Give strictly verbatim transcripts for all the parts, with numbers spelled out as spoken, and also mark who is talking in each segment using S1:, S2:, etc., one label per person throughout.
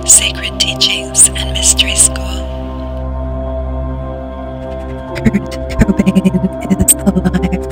S1: Sacred Teachings and Mystery School.
S2: Kurt Cobain is alive.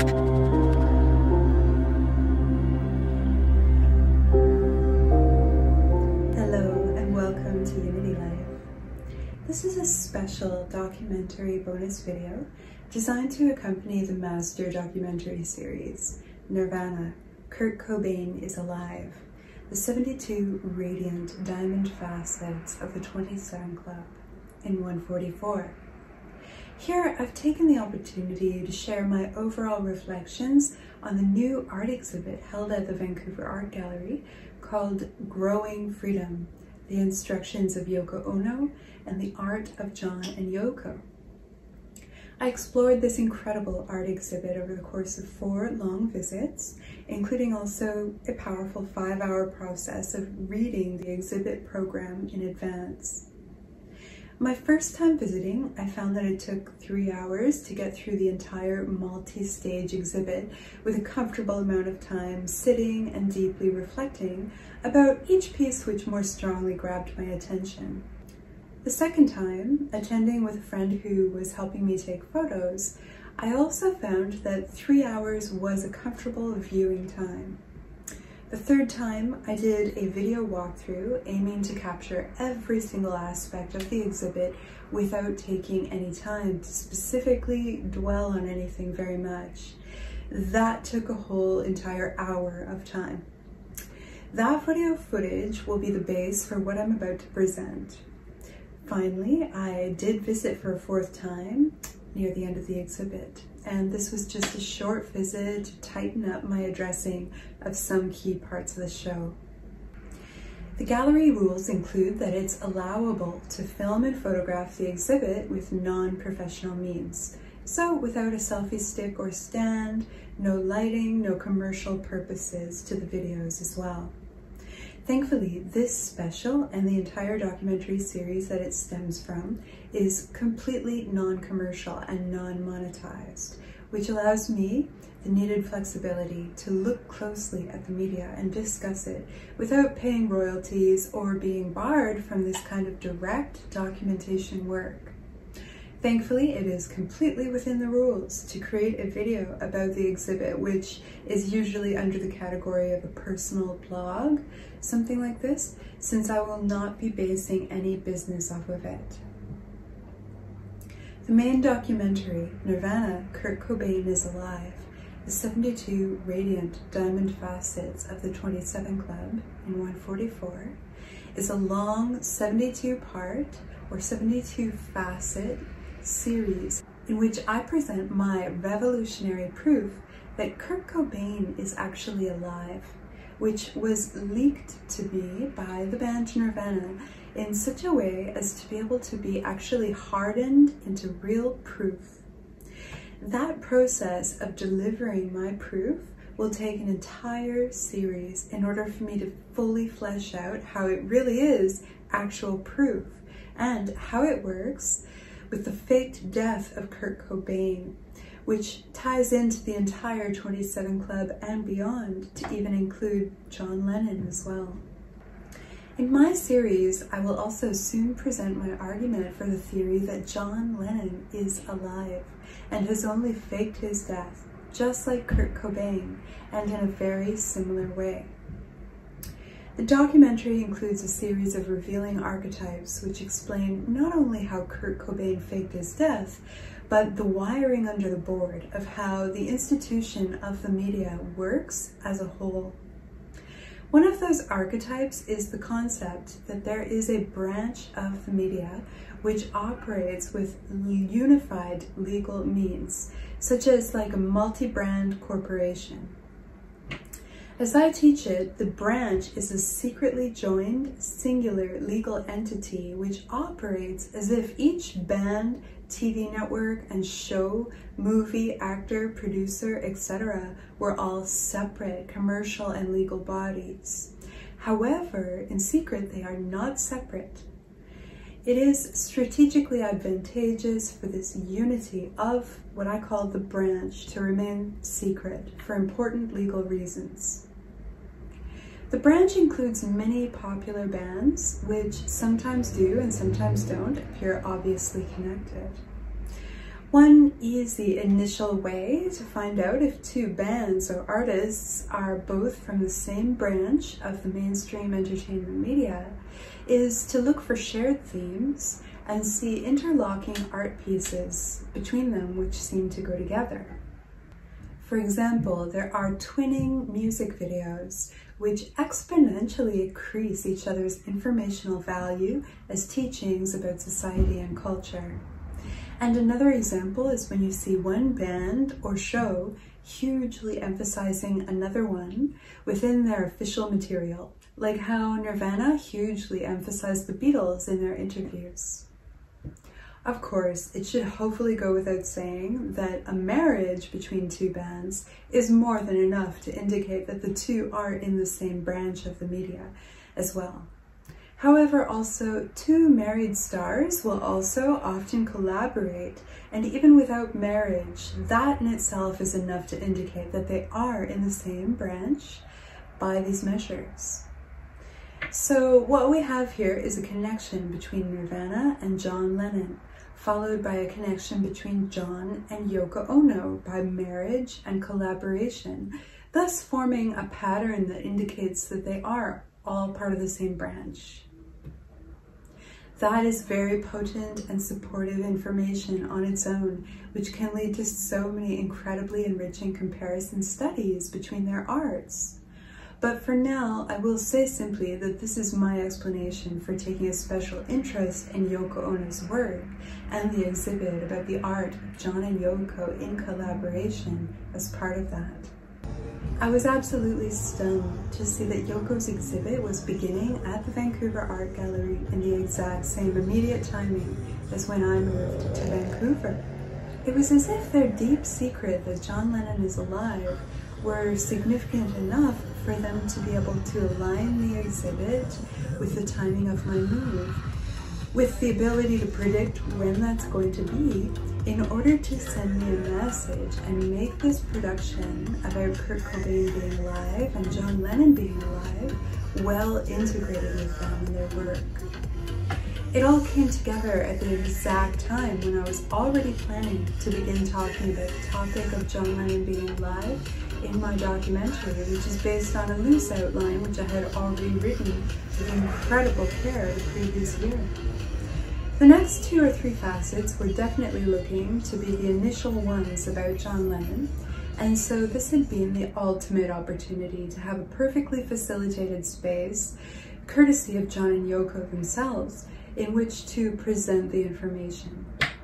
S3: Hello and welcome to Unity Life. This is a special documentary bonus video designed to accompany the master documentary series, Nirvana, Kurt Cobain is Alive, the seventy-two radiant diamond facets of the twenty-seven Club in one forty-four. Here, I've taken the opportunity to share my overall reflections on the new art exhibit held at the Vancouver Art Gallery called Growing Freedom, the Instructions of Yoko Ono and the Art of John and Yoko. I explored this incredible art exhibit over the course of four long visits, including also a powerful five-hour process of reading the exhibit program in advance. My first time visiting, I found that it took three hours to get through the entire multi-stage exhibit with a comfortable amount of time sitting and deeply reflecting about each piece which more strongly grabbed my attention. The second time, attending with a friend who was helping me take photos, I also found that three hours was a comfortable viewing time. The third time, I did a video walkthrough aiming to capture every single aspect of the exhibit without taking any time to specifically dwell on anything very much. That took a whole entire hour of time. That video footage will be the base for what I'm about to present. Finally, I did visit for a fourth time near the end of the exhibit, and this was just a short visit to tighten up my addressing of some key parts of the show. The gallery rules include that it's allowable to film and photograph the exhibit with non-professional means. So without a selfie stick or stand, no lighting, no commercial purposes to the videos as well. Thankfully, this special and the entire documentary series that it stems from is completely non-commercial and non-monetized, which allows me the needed flexibility to look closely at the media and discuss it without paying royalties or being barred from this kind of direct documentation work. Thankfully, it is completely within the rules to create a video about the exhibit, which is usually under the category of a personal blog, something like this, since I will not be basing any business off of it. The main documentary, Nirvana, Kurt Cobain is Alive, the seventy-two radiant diamond facets of the twenty-seven Club in one forty-four, is a long seventy-two part or seventy-two facet series in which I present my revolutionary proof that Kurt Cobain is actually alive, which was leaked to me by the band Nirvana in such a way as to be able to be actually hardened into real proof. That process of delivering my proof will take an entire series in order for me to fully flesh out how it really is actual proof and how it works with the faked death of Kurt Cobain, which ties into the entire twenty-seven Club and beyond, to even include John Lennon as well. In my series, I will also soon present my argument for the theory that John Lennon is alive and has only faked his death, just like Kurt Cobain, and in a very similar way. The documentary includes a series of revealing archetypes which explain not only how Kurt Cobain faked his death, but the wiring under the board of how the institution of the media works as a whole. One of those archetypes is the concept that there is a branch of the media which operates with unified legal means, such as like a multi-brand corporation. As I teach it, the branch is a secretly joined, singular legal entity which operates as if each band, T V network, and show, movie, actor, producer, et cetera were all separate commercial and legal bodies. However, in secret, they are not separate. It is strategically advantageous for this unity of what I call the branch to remain secret for important legal reasons. The branch includes many popular bands, which sometimes do and sometimes don't appear obviously connected. One easy initial way to find out if two bands or artists are both from the same branch of the mainstream entertainment media is to look for shared themes and see interlocking art pieces between them which seem to go together. For example, there are twinning music videos which exponentially increase each other's informational value as teachings about society and culture. And another example is when you see one band or show hugely emphasizing another one within their official material, like how Nirvana hugely emphasized the Beatles in their interviews. Of course, it should hopefully go without saying that a marriage between two bands is more than enough to indicate that the two are in the same branch of the media as well. However, also, two married stars will also often collaborate, and even without marriage, that in itself is enough to indicate that they are in the same branch by these measures. So what we have here is a connection between Nirvana and John Lennon, followed by a connection between John and Yoko Ono by marriage and collaboration, thus forming a pattern that indicates that they are all part of the same branch. That is very potent and supportive information on its own, which can lead to so many incredibly enriching comparison studies between their arts. But for now, I will say simply that this is my explanation for taking a special interest in Yoko Ono's work and the exhibit about the art of John and Yoko in collaboration as part of that. I was absolutely stunned to see that Yoko's exhibit was beginning at the Vancouver Art Gallery in the exact same immediate timing as when I moved to Vancouver. It was as if their deep secret that John Lennon is alive were significant enough for them to be able to align the exhibit with the timing of my move, with the ability to predict when that's going to be in order to send me a message and make this production about Kurt Cobain being alive and John Lennon being alive well integrated with them in their work. It all came together at the exact time when I was already planning to begin talking about the topic of John Lennon being alive in my documentary, which is based on a loose outline which I had already written with incredible care the previous year. The next two or three facets were definitely looking to be the initial ones about John Lennon, and so this had been the ultimate opportunity to have a perfectly facilitated space, courtesy of John and Yoko themselves, in which to present the information.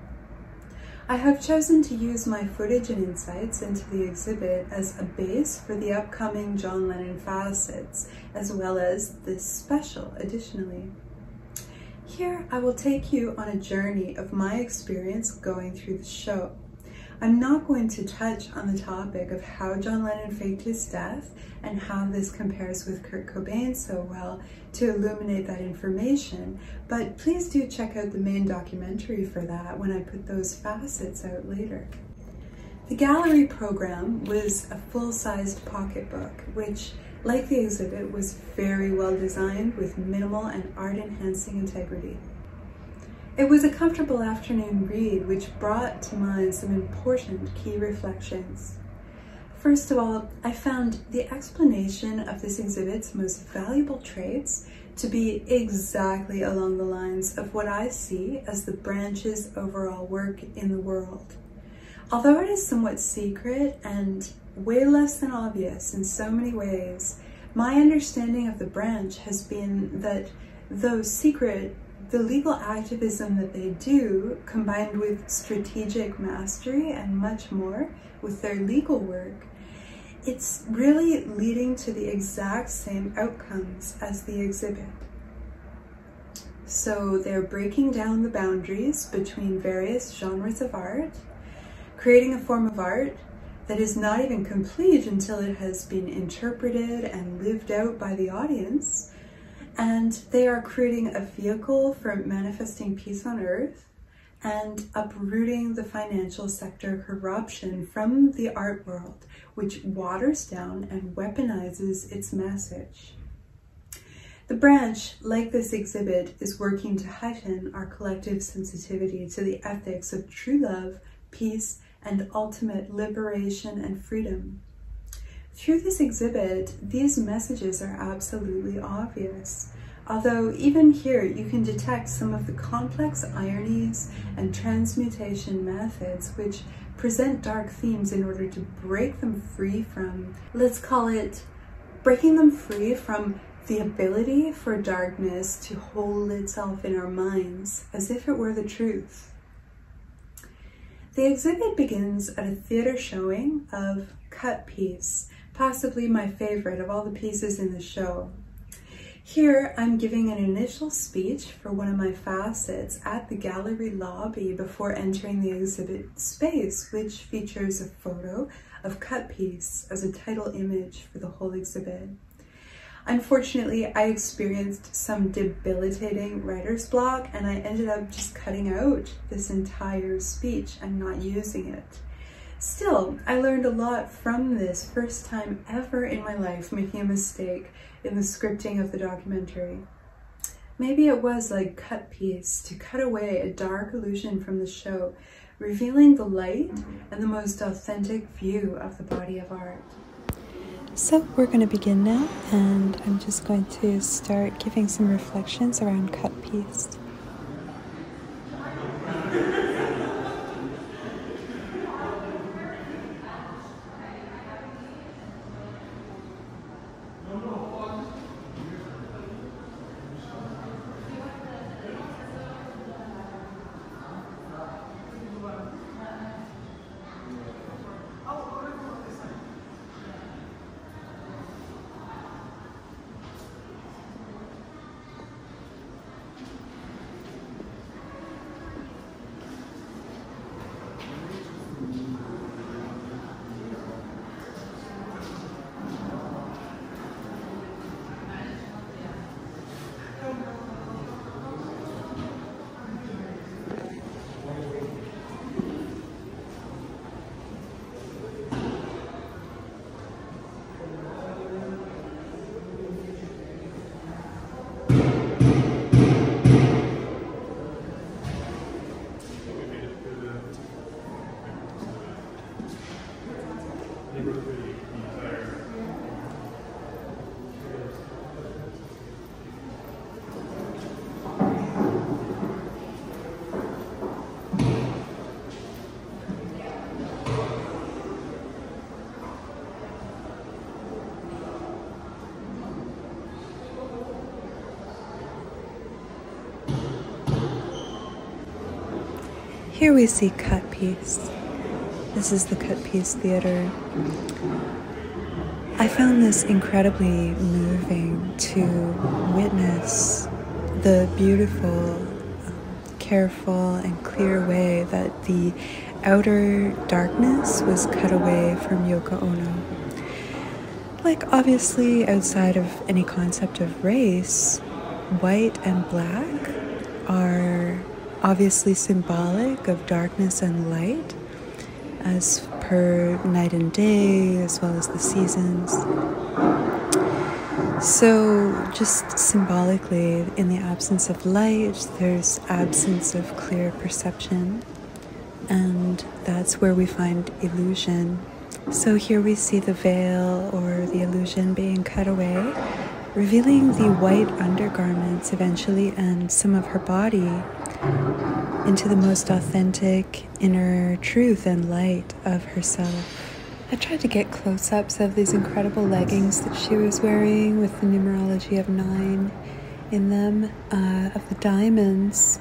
S3: I have chosen to use my footage and insights into the exhibit as a base for the upcoming John Lennon facets, as well as this special additionally. Here, I will take you on a journey of my experience going through the show. I'm not going to touch on the topic of how John Lennon faked his death and how this compares with Kurt Cobain so well to illuminate that information, but please do check out the main documentary for that when I put those facets out later. The gallery program was a full-sized pocketbook, which, like the exhibit, was very well designed with minimal and art-enhancing integrity. It was a comfortable afternoon read which brought to mind some important key reflections. First of all, I found the explanation of this exhibit's most valuable traits to be exactly along the lines of what I see as the branch's overall work in the world. Although it is somewhat secret and way less than obvious in so many ways, my understanding of the branch has been that though secret, the legal activism that they do, combined with strategic mastery and much more with their legal work, it's really leading to the exact same outcomes as the exhibit. So they're breaking down the boundaries between various genres of art, creating a form of art that is not even complete until it has been interpreted and lived out by the audience, and they are creating a vehicle for manifesting peace on earth and uprooting the financial sector corruption from the art world, which waters down and weaponizes its message. The branch, like this exhibit, is working to heighten our collective sensitivity to the ethics of true love, peace, and ultimate liberation and freedom. Through this exhibit, these messages are absolutely obvious, although even here you can detect some of the complex ironies and transmutation methods which present dark themes in order to break them free from, let's call it, breaking them free from the ability for darkness to hold itself in our minds as if it were the truth. The exhibit begins at a theater showing of Cut Piece, possibly my favorite of all the pieces in the show. Here, I'm giving an initial speech for one of my facets at the gallery lobby before entering the exhibit space, which features a photo of Cut Piece as a title image for the whole exhibit. Unfortunately, I experienced some debilitating writer's block and I ended up just cutting out this entire speech and not using it. Still, I learned a lot from this first time ever in my life making a mistake in the scripting of the documentary. Maybe it was like Cut Piece to cut away a dark illusion from the show, revealing the light and the most authentic view of the body of art.
S2: So we're going to begin now, and I'm just going to start giving some reflections around Cut Piece. Here we see Cut Piece. This is the Cut Piece Theater. I found this incredibly moving to witness the beautiful, um, careful, and clear way that the outer darkness was cut away from Yoko Ono. Like, obviously, outside of any concept of race, white and black are obviously symbolic of darkness and light, as per night and day, as well as the seasons. So just symbolically, in the absence of light, there's absence of clear perception, and that's where we find illusion. So here we see the veil or the illusion being cut away, revealing the white undergarments eventually and some of her body into the most authentic inner truth and light of herself. I tried to get close-ups of these incredible leggings that she was wearing with the numerology of nine in them, uh, of the diamonds.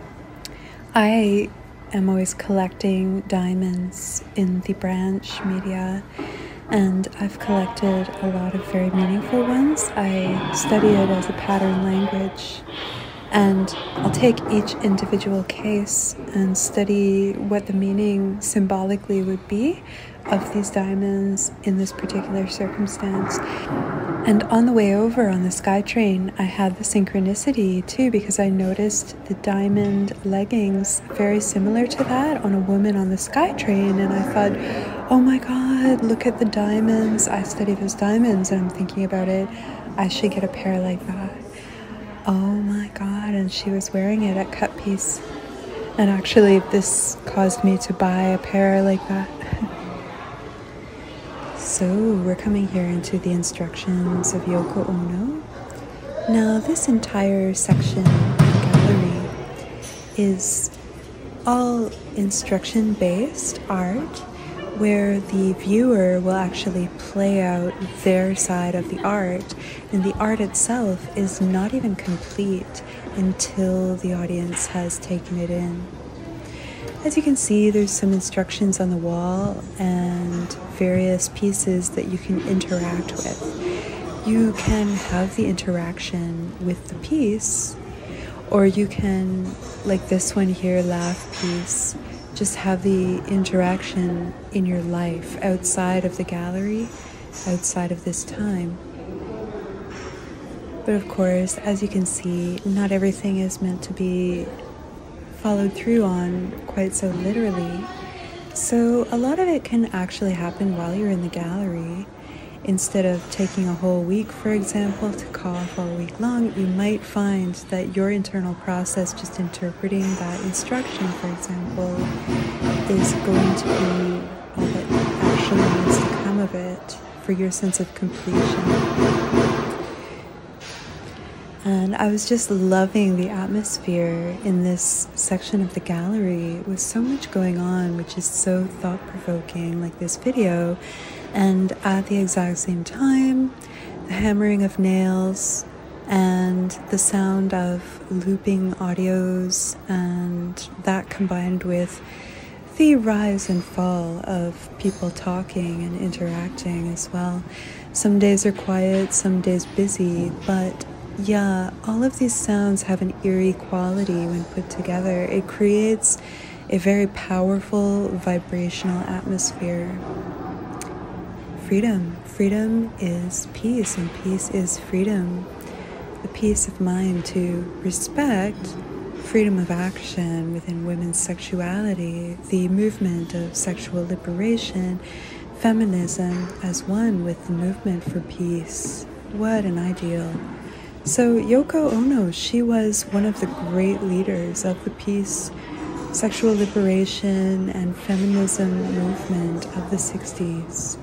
S2: I am always collecting diamonds in the branch media, and I've collected a lot of very meaningful ones. I study it as a pattern language, and I'll take each individual case and study what the meaning symbolically would be of these diamonds in this particular circumstance. And on the way over on the SkyTrain, I had the synchronicity too, because I noticed the diamond leggings very similar to that on a woman on the SkyTrain, and I thought, oh my god, look at the diamonds. I study those diamonds, and I'm thinking about it. I should get a pair like that. Oh my god, and she was wearing it at cut piece. And actually, this caused me to buy a pair like that. So, we're coming here into the instructions of Yoko Ono. Now, this entire section of the gallery is all instruction-based art, where the viewer will actually play out their side of the art, and the art itself is not even complete until the audience has taken it in. As you can see, there's some instructions on the wall and various pieces that you can interact with. You can have the interaction with the piece, or you can, like this one here, laugh piece, just have the interaction in your life outside of the gallery, outside of this time. But of course, as you can see, not everything is meant to be followed through on quite so literally. So a lot of it can actually happen while you're in the gallery. Instead of taking a whole week, for example, to cough all week long, you might find that your internal process, just interpreting that instruction, for example, is going to be all that actually needs to come of it for your sense of completion. And I was just loving the atmosphere in this section of the gallery with so much going on, which is so thought-provoking, like this video. And at the exact same time, the hammering of nails and the sound of looping audios, and that combined with the rise and fall of people talking and interacting as well. Some days are quiet, some days busy, but yeah, all of these sounds have an eerie quality when put together. It creates a very powerful vibrational atmosphere. Freedom. Freedom is peace, and peace is freedom. The peace of mind to respect freedom of action within women's sexuality, the movement of sexual liberation, feminism as one with the movement for peace. What an ideal. So Yoko Ono, she was one of the great leaders of the peace, sexual liberation, and feminism movement of the sixties.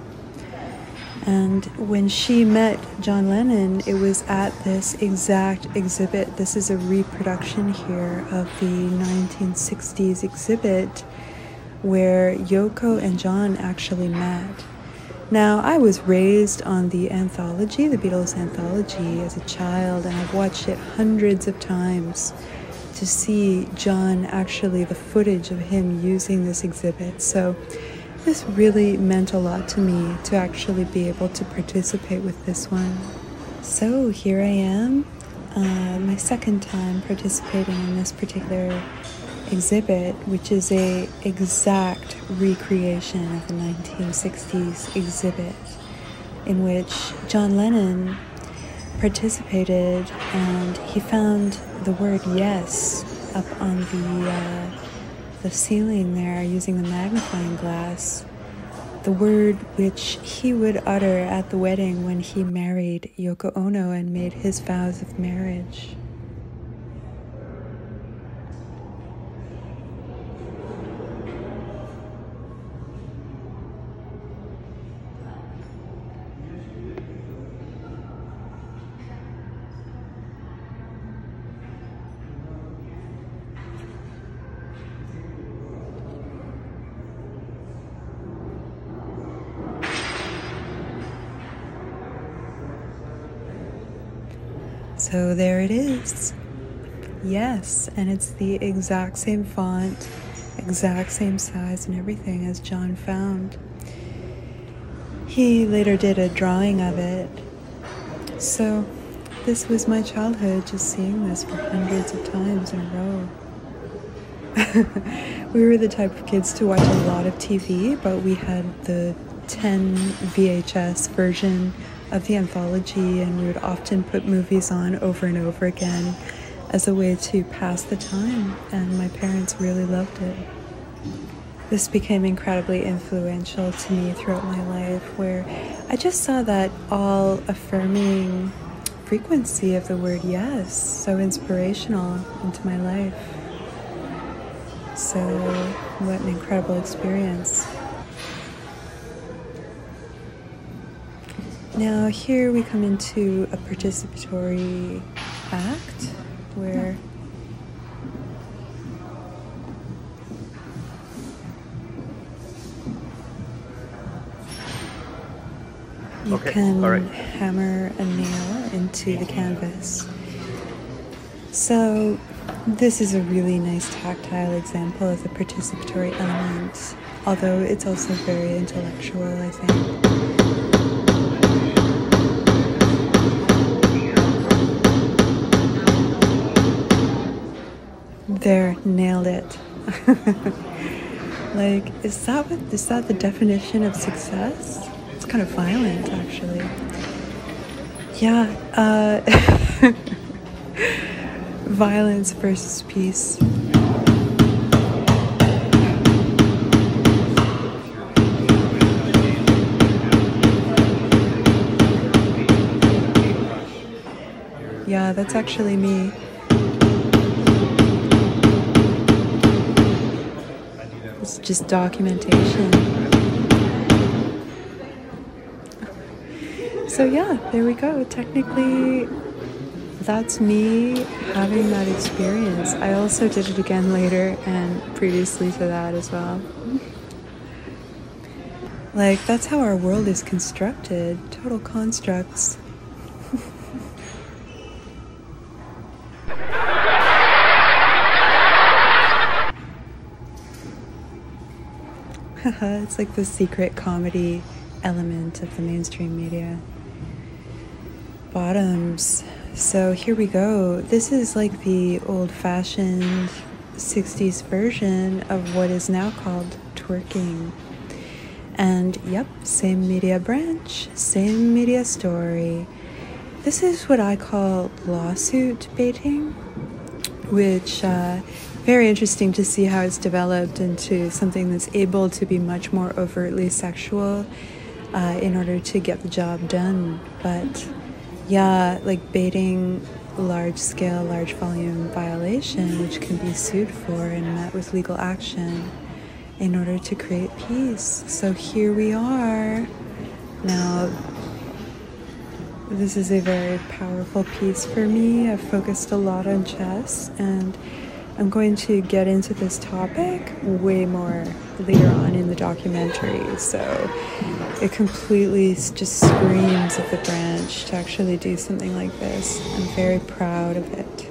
S2: And when she met John Lennon, it was at this exact exhibit. This is a reproduction here of the nineteen sixties exhibit where Yoko and John actually met. Now, I was raised on the anthology, the Beatles anthology, as a child, and I've watched it hundreds of times to see John, actually the footage of him using this exhibit. So this really meant a lot to me to actually be able to participate with this one. So here I am, uh, my second time participating in this particular exhibit, which is a exact recreation of the nineteen sixties exhibit in which John Lennon participated, and he found the word yes up on the uh, the ceiling there using the magnifying glass, the word which he would utter at the wedding when he married Yoko Ono and made his vows of marriage. So there it is. Yes, and it's the exact same font, exact same size and everything as John found. He later did a drawing of it. So this was my childhood, just seeing this for hundreds of times in a row. We were the type of kids to watch a lot of T V, but we had the ten V H S version of the anthology, and we would often put movies on over and over again as a way to pass the time, and my parents really loved it. This became incredibly influential to me throughout my life, where I just saw that all affirming frequency of the word yes, so inspirational into my life. So what an incredible experience. Now here we come into a participatory act where you
S4: okay.
S2: can
S4: All right.
S2: hammer a nail into the canvas. So this is a really nice tactile example of the participatory element, although it's also very intellectual, I think. There, nailed it. Like, is that what, is that the definition of success? It's kind of violent, actually. Yeah, uh, violence versus peace. Yeah, that's actually me. It's just documentation. So yeah, there we go. Technically, that's me having that experience. I also did it again later and previously to that as well. Like, that's how our world is constructed. Total constructs. It's like the secret comedy element of the mainstream media. Bottoms. So here we go. This is like the old-fashioned sixties version of what is now called twerking. And yep, same media branch, same media story. This is what I call lawsuit baiting, which uh, very interesting to see how it's developed into something that's able to be much more overtly sexual uh, in order to get the job done. But yeah, like baiting large-scale, large-volume violation, which can be sued for and met with legal action in order to create peace. So here we are. Now, this is a very powerful piece for me. I've focused a lot on chess, and I'm going to get into this topic way more later on in the documentary. So it completely just screams at the branch to actually do something like this. I'm very proud of it.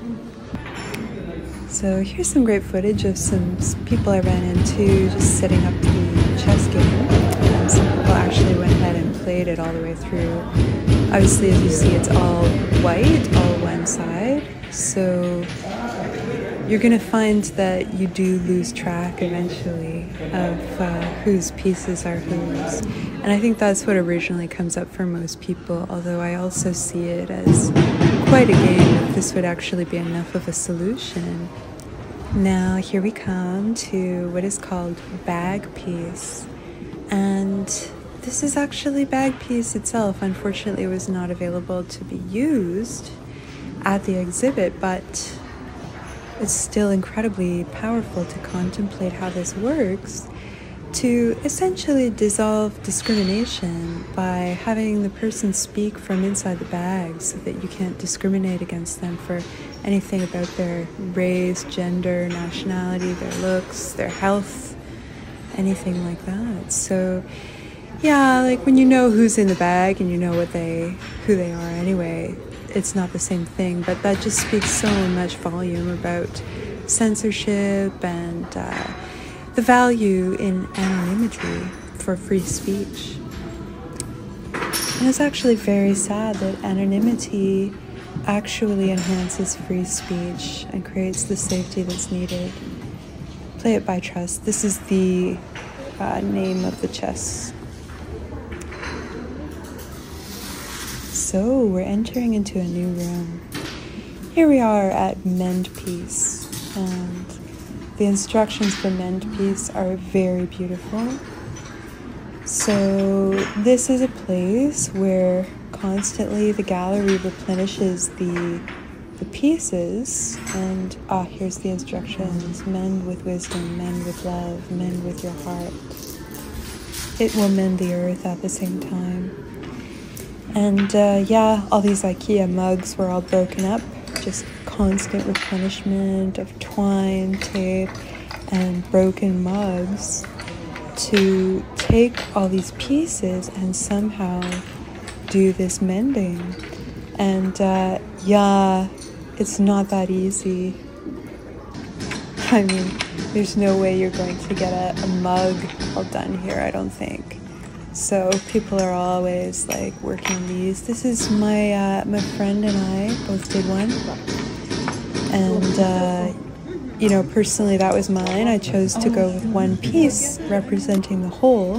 S2: So here's some great footage of some people I ran into just setting up the chess game. And some people actually went ahead and played it all the way through. Obviously, as you see, it's all white, all one side. So you're going to find that you do lose track eventually of uh, whose pieces are whose. And I think that's what originally comes up for most people, although I also see it as quite a game if this would actually be enough of a solution. Now here we come to what is called bag piece. And this is actually bag piece itself. Unfortunately, it was not available to be used at the exhibit, but it's still incredibly powerful to contemplate how this works to essentially dissolve discrimination by having the person speak from inside the bag so that you can't discriminate against them for anything about their race, gender, nationality, their looks, their health, anything like that. So yeah, like when you know who's in the bag and you know what they, who they are anyway, it's not the same thing, but that just speaks so much volume about censorship and uh, the value in anonymity for free speech. And it's actually very sad that anonymity actually enhances free speech and creates the safety that's needed. Play it by trust. This is the uh, name of the chess. So we're entering into a new room. Here we are at Mend Piece, and the instructions for Mend Piece are very beautiful. So this is a place where constantly the gallery replenishes the the pieces. And ah, here's the instructions: mend with wisdom, mend with love, mend with your heart. It will mend the earth at the same time. And uh, yeah, all these IKEA mugs were all broken up, just constant replenishment of twine, tape, and broken mugs to take all these pieces and somehow do this mending. And uh, yeah, it's not that easy. I mean, there's no way you're going to get a, a mug all done here, I don't think. So people are always like working these. This is my uh, my friend and I both did one. And uh, you know, personally that was mine. I chose to go with one piece representing the whole.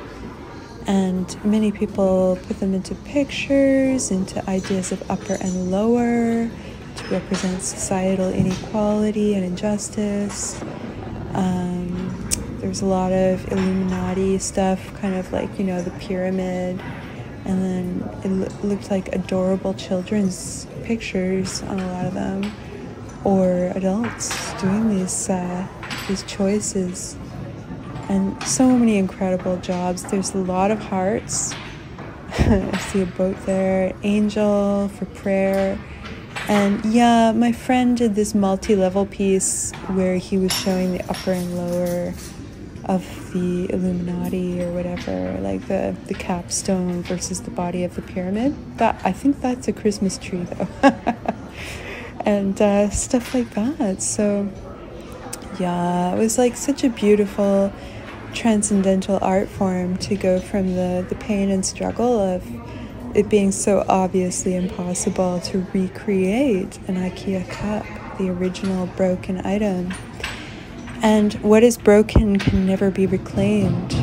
S2: And many people put them into pictures, into ideas of upper and lower, to represent societal inequality and injustice. Um, there's a lot of Illuminati stuff, kind of like, you know, the pyramid. And then it lo- looked like adorable children's pictures on a lot of them, or adults doing these uh, these choices. And so many incredible jobs. There's a lot of hearts. I see a boat there, an angel for prayer. And yeah, my friend did this multi-level piece where he was showing the upper and lower of the Illuminati or whatever, like the, the capstone versus the body of the pyramid. That, I think that's a Christmas tree though. And uh, stuff like that. So yeah, it was like such a beautiful transcendental art form to go from the, the pain and struggle of it being so obviously impossible to recreate an IKEA cup, the original broken item. And what is broken can never be reclaimed,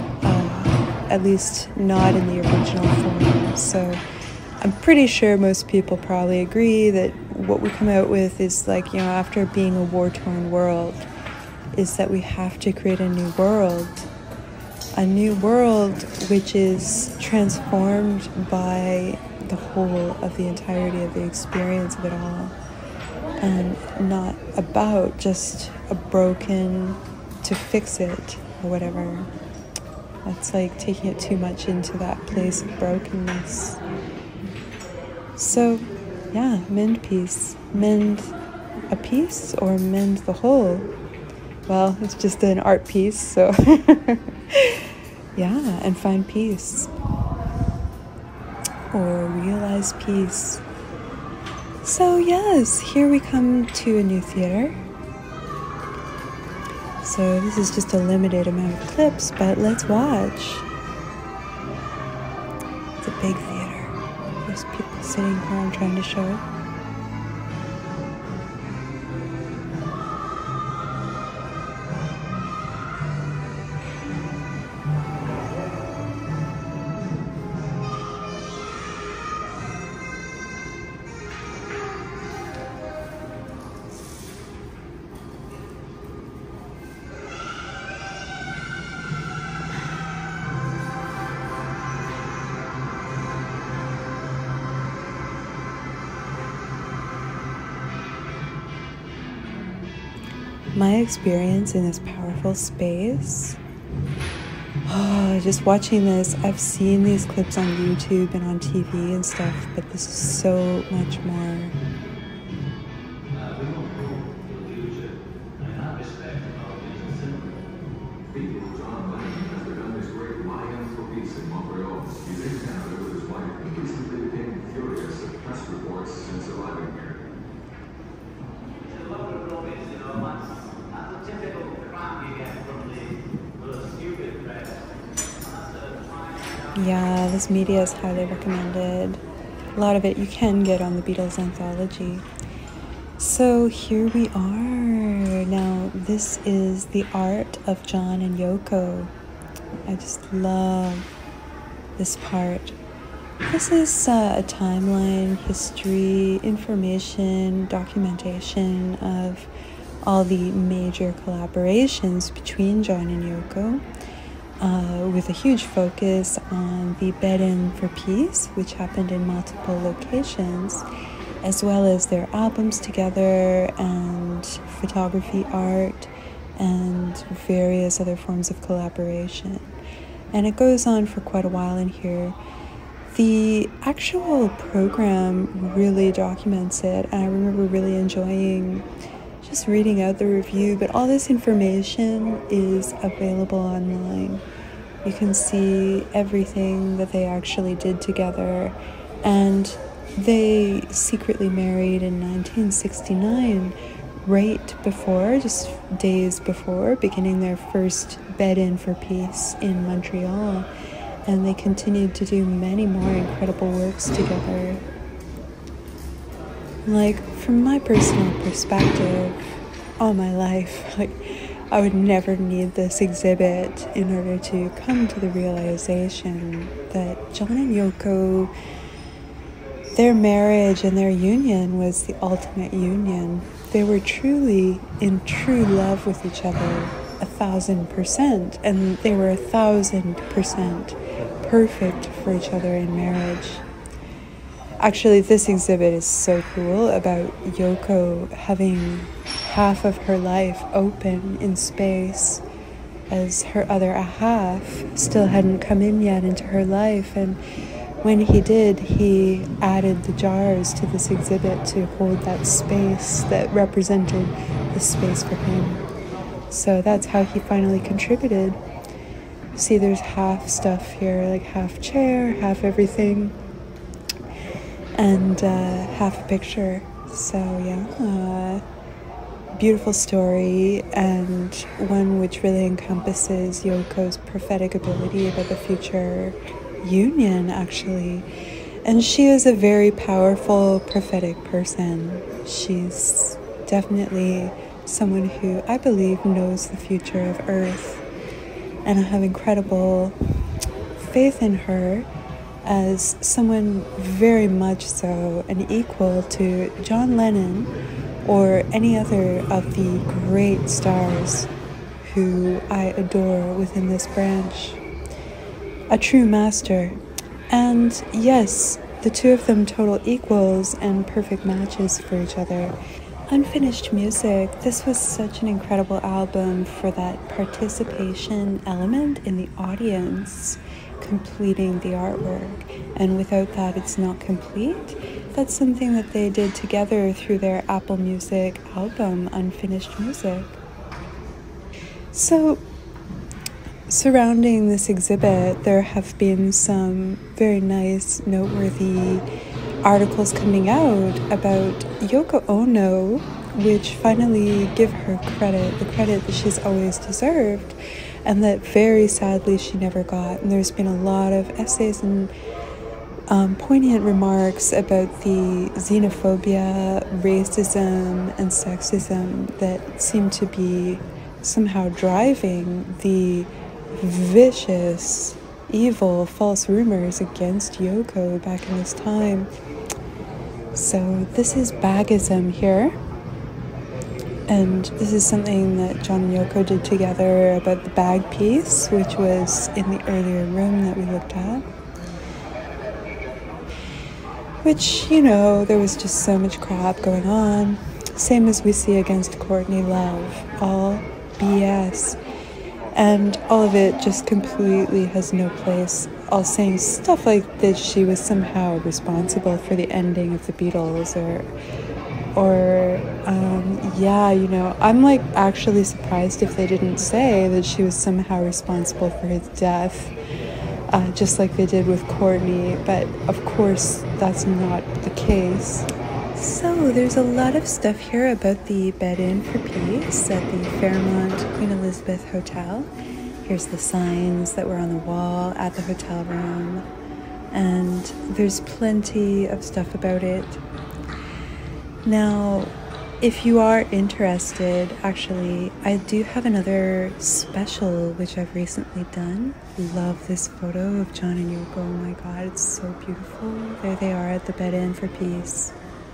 S2: uh, at least not in the original form. So I'm pretty sure most people probably agree that what we come out with is like, you know, after being a war-torn world, is that we have to create a new world. A new world which is transformed by the whole of the entirety of the experience of it all. And not about just a broken to fix it or whatever. That's like taking it too much into that place of brokenness. So, yeah, mend piece. Mend a piece or mend the whole. Well, it's just an art piece, so yeah, and find peace. Or realize peace. So yes, here we come to a new theater. So this is just a limited amount of clips, but let's watch. It's a big theater. There's people sitting here I'm trying to show it. My experience in this powerful space, oh, just watching this, I've seen these clips on YouTube and on T V and stuff, but this is so much more. Yeah, this media is highly recommended. A lot of it you can get on the Beatles anthology. So here we are. Now, this is the art of John and Yoko. I just love this part. This is uh, a timeline, history, information, documentation of all the major collaborations between John and Yoko. uh, with a huge focus on the bed-in for peace, which happened in multiple locations, as well as their albums together and photography, art, and various other forms of collaboration. And it goes on for quite a while in here. The actual program really documents it, and I remember really enjoying just reading out the review, but all this information is available online. You can see everything that they actually did together, and they secretly married in nineteen sixty-nine, right before, just days before, beginning their first bed-in for peace in Montreal, and they continued to do many more incredible works together. Like, from my personal perspective, all my life, like, I would never need this exhibit in order to come to the realization that John and Yoko, their marriage and their union was the ultimate union. They were truly in true love with each other, a thousand percent, and they were a thousand percent perfect for each other in marriage. Actually, this exhibit is so cool about Yoko having half of her life open in space, as her other half still hadn't come in yet into her life, and when he did, he added the jars to this exhibit to hold that space that represented the space for him. So that's how he finally contributed. See, there's half stuff here, like half chair, half everything, and uh, half a picture. So yeah, uh, beautiful story, and one which really encompasses Yoko's prophetic ability about the future union, actually. And she is a very powerful prophetic person. She's definitely someone who I believe knows the future of Earth, and I have incredible faith in her as someone very much so an equal to John Lennon or any other of the great stars who I adore within this branch. A true master. And yes, the two of them total equals and perfect matches for each other. Unfinished Music. This was such an incredible album for that participation element in the audience completing the artwork, and without that it's not complete. That's something that they did together through their Apple Music album Unfinished Music. So surrounding this exhibit, there have been some very nice, noteworthy articles coming out about Yoko Ono, which finally give her credit, the credit that she's always deserved, and that very sadly she never got. And there's been a lot of essays and um, poignant remarks about the xenophobia, racism, and sexism that seem to be somehow driving the vicious, evil, false rumors against Yoko back in this time. So this is bagism here. And this is something that John and Yoko did together about the bag piece, which was in the earlier room that we looked at. Which, you know, there was just so much crap going on. Same as we see against Courtney Love. All B S. And all of it just completely has no place. All saying stuff like that she was somehow responsible for the ending of the Beatles, or... Or, um, yeah, you know, I'm like actually surprised if they didn't say that she was somehow responsible for his death, uh, just like they did with Courtney, but of course that's not the case. So there's a lot of stuff here about the bed-in for peace at the Fairmont Queen Elizabeth Hotel. Here's the signs that were on the wall at the hotel room, and there's plenty of stuff about it. Now, if you are interested, actually, I do have another special which I've recently done. Love this photo of John and Yoko. Oh my god, it's so beautiful. There they are at the bed-in for peace.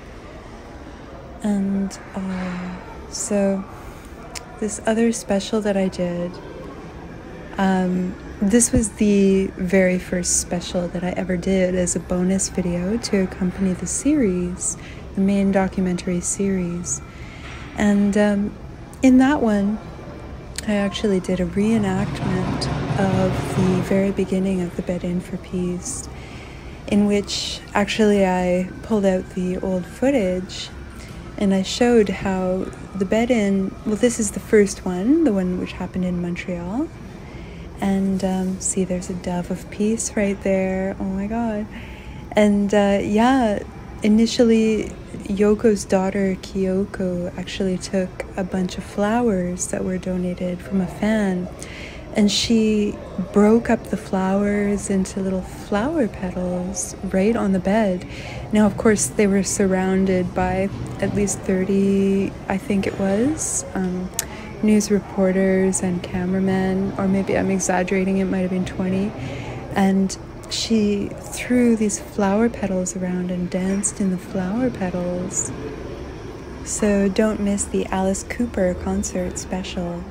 S2: And uh, so this other special that I did, um, this was the very first special that I ever did as a bonus video to accompany the series, the main documentary series. And um, in that one, I actually did a reenactment of the very beginning of the Bed-In for Peace, in which actually I pulled out the old footage and I showed how the Bed-In, well, this is the first one, the one which happened in Montreal. And um, see, there's a dove of peace right there. Oh my God. And uh, yeah, initially Yoko's daughter, Kyoko, actually took a bunch of flowers that were donated from a fan. And she broke up the flowers into little flower petals right on the bed. Now, of course, they were surrounded by at least thirty, I think it was, um, news reporters and cameramen, or maybe I'm exaggerating, it might have been twenty. And she threw these flower petals around and danced in the flower petals. So don't miss the Alice Cooper concert special.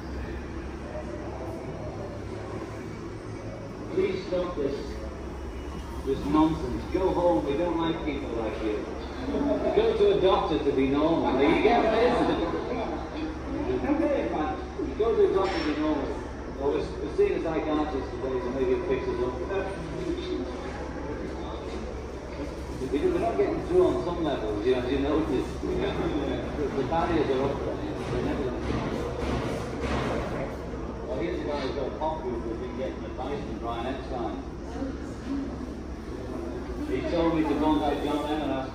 S4: Please stop this, this nonsense. Go home, we don't like people like you. Go to a doctor to be normal. You get this? Okay, fine. Go to a doctor to be normal. Or we're seeing a psychiatrist today, so maybe it fixes up. Because we're not getting through on some levels, you know, you notice. The barriers are up there. They're never going to Well, here's a guy who's got a pop group who's been getting advice from Brian Epstein. He told me to contact John M and ask.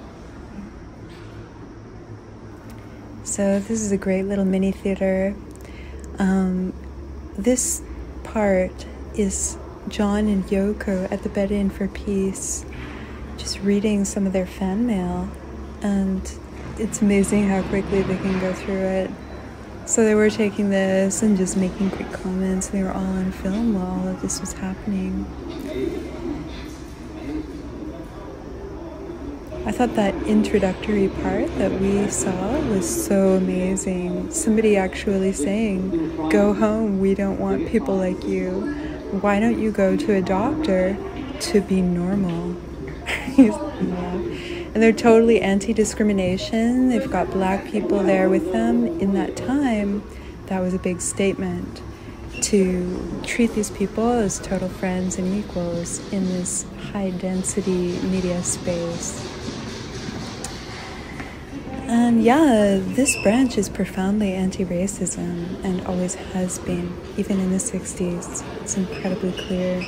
S2: So this is a great little mini theater. Um, this part is John and Yoko at the Bed-In for Peace, just reading some of their fan mail, and it's amazing how quickly they can go through it. So they were taking this and just making quick comments. They were all on film while all of this was happening. I thought that introductory part that we saw was so amazing. Somebody actually saying, "Go home, we don't want people like you. Why don't you go to a doctor to be normal?" Yeah. And they're totally anti-discrimination. They've got black people there with them. In that time, that was a big statement, to treat these people as total friends and equals in this high-density media space. And yeah, this branch is profoundly anti-racism and always has been, even in the sixties. It's incredibly clear.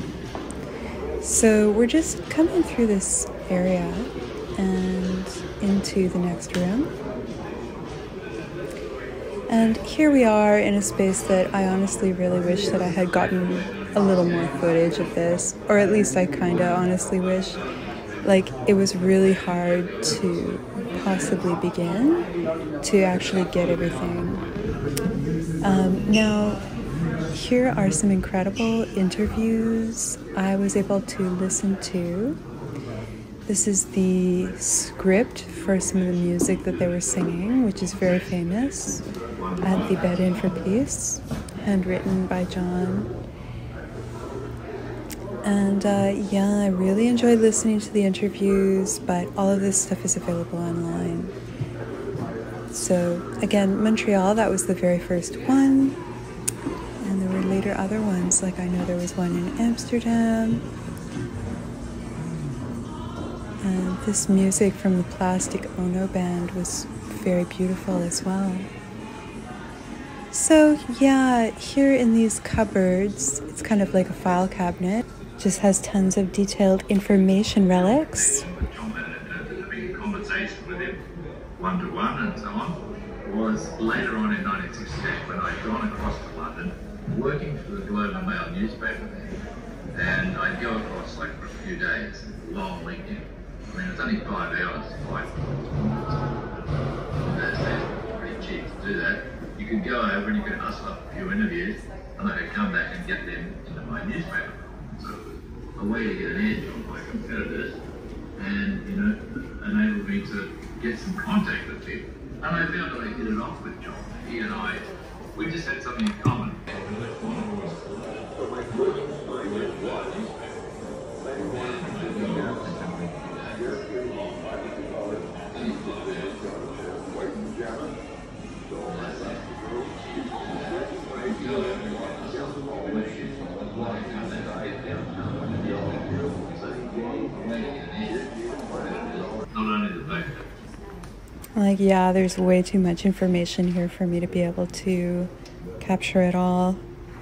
S2: So we're just coming through this area and into the next room. And here we are in a space that I honestly really wish that I had gotten a little more footage of this, or at least I kind of honestly wish. Like, it was really hard to possibly begin to actually get everything. Um, now, here are some incredible interviews I was able to listen to. This is the script for some of the music that they were singing, which is very famous, at the Bed-In for Peace, handwritten by John. And uh, yeah, I really enjoyed listening to the interviews, but all of this stuff is available online. So again, Montreal, that was the very first one. And there were later other ones, like I know there was one in Amsterdam. And this music from the Plastic Ono band was very beautiful as well. So yeah, here in these cupboards, it's kind of like a file cabinet. Just has tons of detailed information relics.
S5: Conversation with him one to one and so on was later on in nineteen sixty-eight when I'd gone across to London working for the Globe and Mail newspaper there, and I'd go across like for a few days, long weekend. I mean, it's only five hours flight. Those days were pretty cheap to do that. You could go over and you could hustle up a few interviews, and I could come back and get them into my newspaper. So it was a way to get an edge on my competitors, and you know, enabled me to get some contact with people. And I found that I hit it off with John. He and I We just had something in common. Not only the fact that
S2: Like, yeah, there's way too much information here for me to be able to capture it all.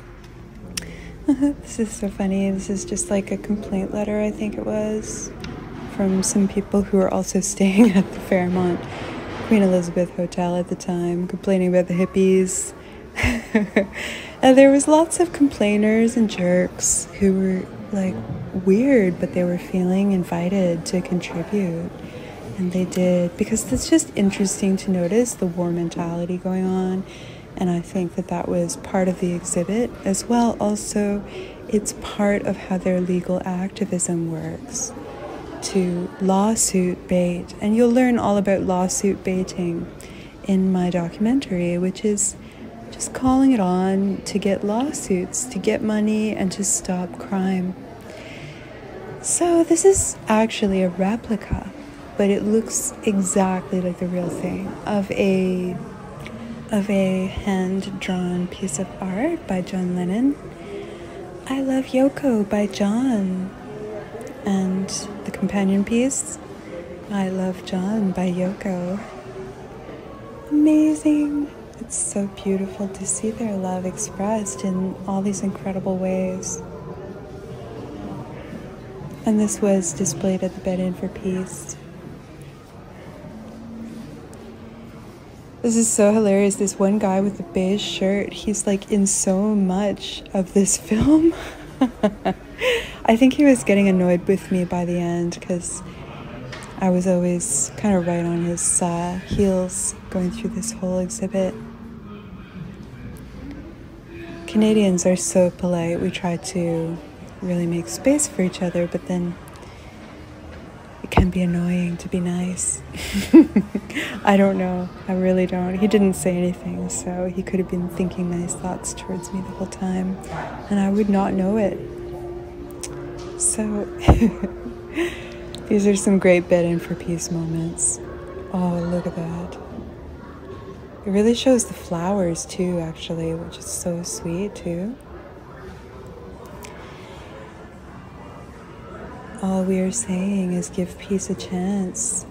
S2: This is so funny. This is just like a complaint letter, I think it was, from some people who were also staying at the Fairmont Queen Elizabeth Hotel at the time, complaining about the hippies. And there was lots of complainers and jerks who were like weird, but they were feeling invited to contribute. And they did, because it's just interesting to notice the war mentality going on. And I think that that was part of the exhibit as well. Also, it's part of how their legal activism works, to lawsuit bait. And you'll learn all about lawsuit baiting in my documentary, which is just calling it on to get lawsuits, to get money, and to stop crime. So this is actually a replica, but it looks exactly like the real thing, of a of a hand-drawn piece of art by John Lennon. I Love Yoko by John. And the companion piece, I Love John by Yoko. Amazing. It's so beautiful to see their love expressed in all these incredible ways. And this was displayed at the Bed In for Peace. This is so hilarious. This one guy with the beige shirt, he's like in so much of this film. I think he was getting annoyed with me by the end because I was always kind of right on his uh, heels going through this whole exhibit. Canadians are so polite. We try to really make space for each other, but then it can be annoying to be nice. I don't know. I really don't. He didn't say anything, so he could have been thinking nice thoughts towards me the whole time, and I would not know it. So these are some great Bed In for Peace moments. Oh, look at that. It really shows the flowers too, actually, which is so sweet too. All we are saying is give peace a chance.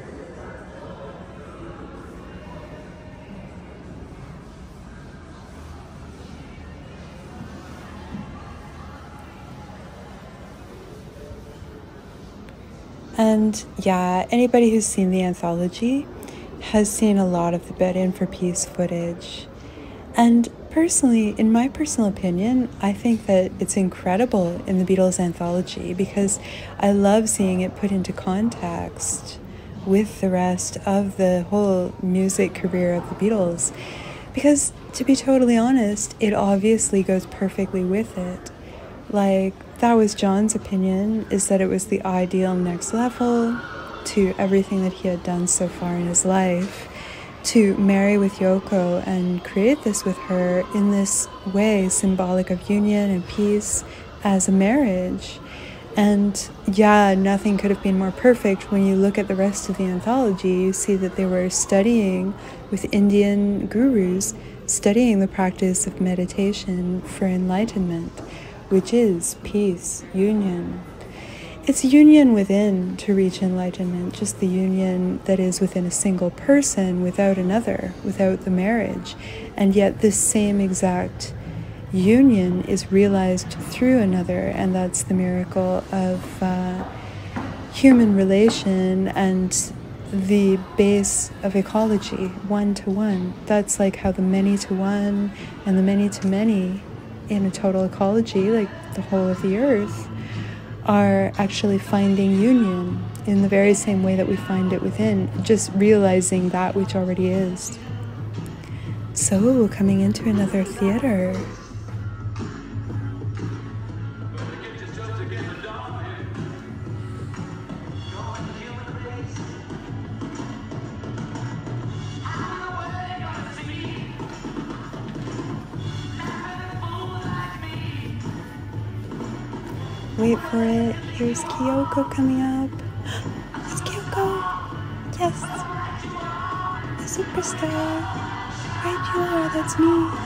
S2: And yeah, anybody who's seen the anthology has seen a lot of the Bed In for Peace footage. And personally, in my personal opinion, I think that it's incredible in the Beatles anthology because I love seeing it put into context with the rest of the whole music career of the Beatles. Because, to be totally honest, it obviously goes perfectly with it. Like, that was John's opinion, is that it was the ideal next level to everything that he had done so far in his life, to marry with Yoko and create this with her in this way, symbolic of union and peace as a marriage. And yeah, nothing could have been more perfect. When you look at the rest of the anthology, you see that they were studying with Indian gurus, studying the practice of meditation for enlightenment, which is peace, union. It's union within to reach enlightenment, just the union that is within a single person without another, without the marriage. And yet this same exact union is realized through another, and that's the miracle of uh, human relation and the base of ecology, one to one. That's like how the many to one and the many to many in a total ecology, like the whole of the earth, are actually finding union in the very same way that we find it within, just realizing that which already is. So, coming into another theater. Wait for it. Here's Kyoko coming up. It's Kyoko. Yes. The superstar. Right, you are. That's me.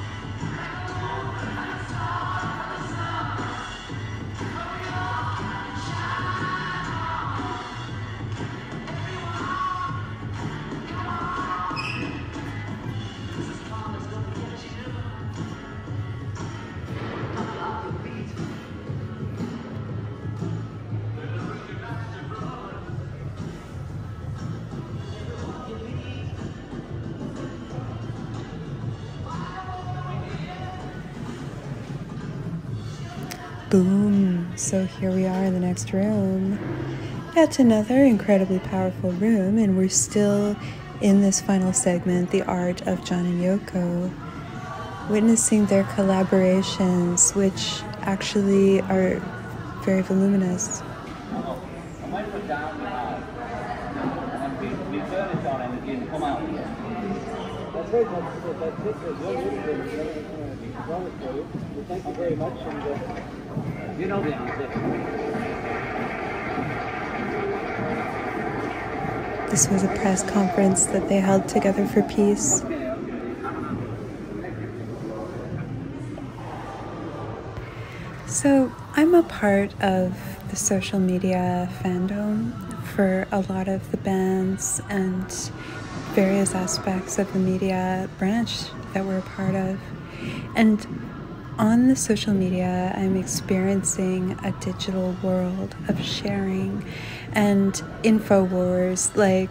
S2: Boom. So here we are in the next room. Yet another incredibly powerful room, and we're still in this final segment, the art of John and Yoko, witnessing their collaborations, which actually are very voluminous.
S4: I might put down the house, and then we, we turn it on and it'll come out again. That's very much, that's it. You're really good. Thank you very much. And, uh, you know the answer.
S2: This was a press conference that they held together for peace. So I'm a part of the social media fandom for a lot of the bands and various aspects of the media branch that we're a part of. And on the social media, I'm experiencing a digital world of sharing and info wars, like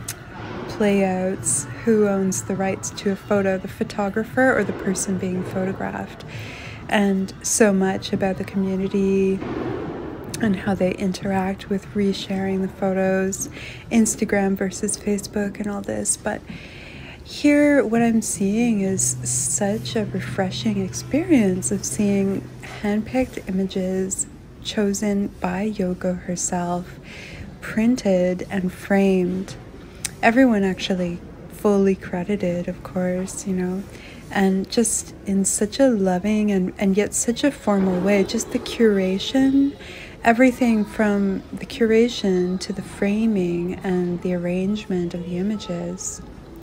S2: playouts, who owns the rights to a photo, the photographer or the person being photographed, and so much about the community and how they interact with resharing the photos, Instagram versus Facebook and all this. But here, what I'm seeing is such a refreshing experience of seeing handpicked images chosen by Yoko herself, printed and framed. Everyone actually fully credited, of course, you know, and just in such a loving and, and yet such a formal way. Just the curation, everything from the curation to the framing and the arrangement of the images.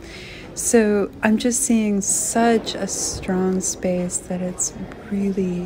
S2: So I'm just seeing such a strong space that it's really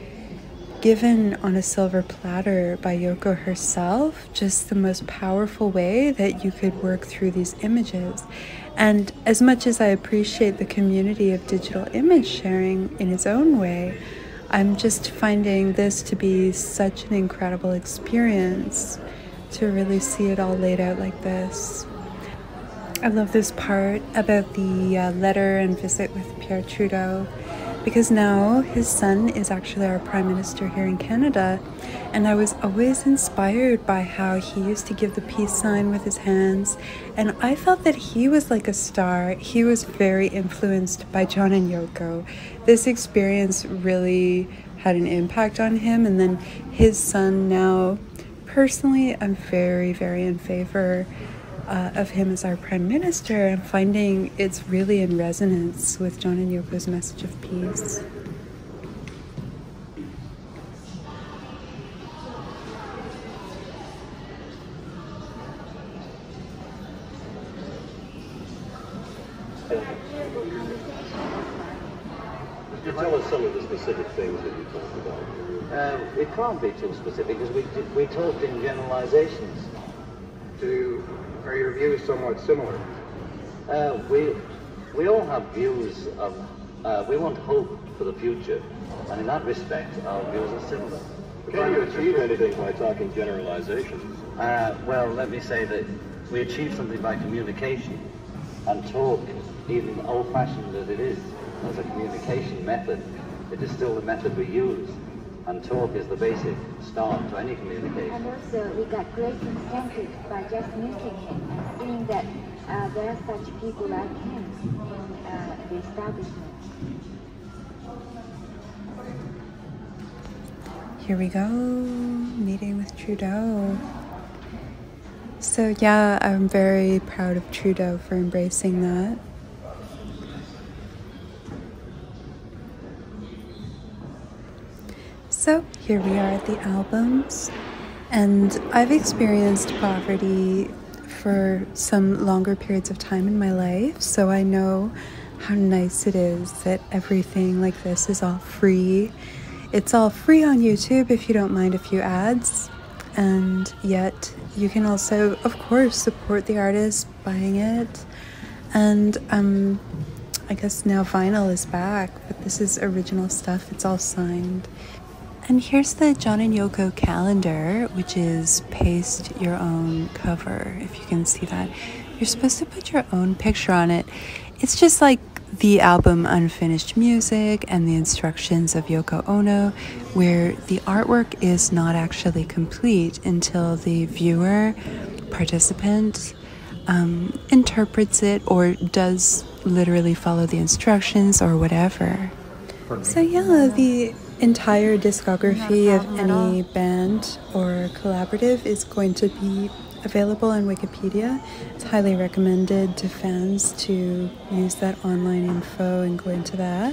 S2: given on a silver platter by Yoko herself, just the most powerful way that you could work through these images. And as much as I appreciate the community of digital image sharing in its own way, I'm just finding this to be such an incredible experience to really see it all laid out like this. I love this part about the uh, letter and visit with Pierre Trudeau, because now his son is actually our Prime Minister here in Canada, and I was always inspired by how he used to give the peace sign with his hands, and I felt that he was like a star. He was very influenced by John and Yoko. This experience really had an impact on him, and then his son now, personally, I'm very, very in favor Uh, of him as our Prime Minister, and finding it's really in resonance with John and Yoko's message of peace.
S6: Could you tell us some of the specific things that you talked about?
S4: Uh, it can't be too specific because we, we talked in generalizations.
S6: Do, are your views somewhat similar?
S4: Uh, we, we all have views of, uh, we want hope for the future, and in that respect, our views are similar.
S6: Can you achieve anything by talking generalizations?
S4: Uh, well, let me say that we achieve something by communication, and talk, even old-fashioned as it is, as a communication method, it is still the method we use, and talk is the basic start to any communication.
S7: And also, we got great incentive by just meeting him and seeing that uh, there are such people like him in uh, the establishment.
S2: Here we go, meeting with Trudeau. So yeah, I'm very proud of Trudeau for embracing that. So here we are at the albums, and I've experienced poverty for some longer periods of time in my life, so I know how nice it is that everything like this is all free. It's all free on YouTube if you don't mind a few ads, and yet you can also, of course, support the artist buying it. And um, I guess now vinyl is back, but this is original stuff. It's all signed. And here's the John and Yoko calendar, which is paste your own cover, if you can see that. You're supposed to put your own picture on it. It's just like the album Unfinished Music and the instructions of Yoko Ono, where the artwork is not actually complete until the viewer, participant, um, interprets it or does literally follow the instructions or whatever. So yeah, the entire discography of any band or collaborative is going to be available on Wikipedia. It's highly recommended to fans to use that online info and go into that.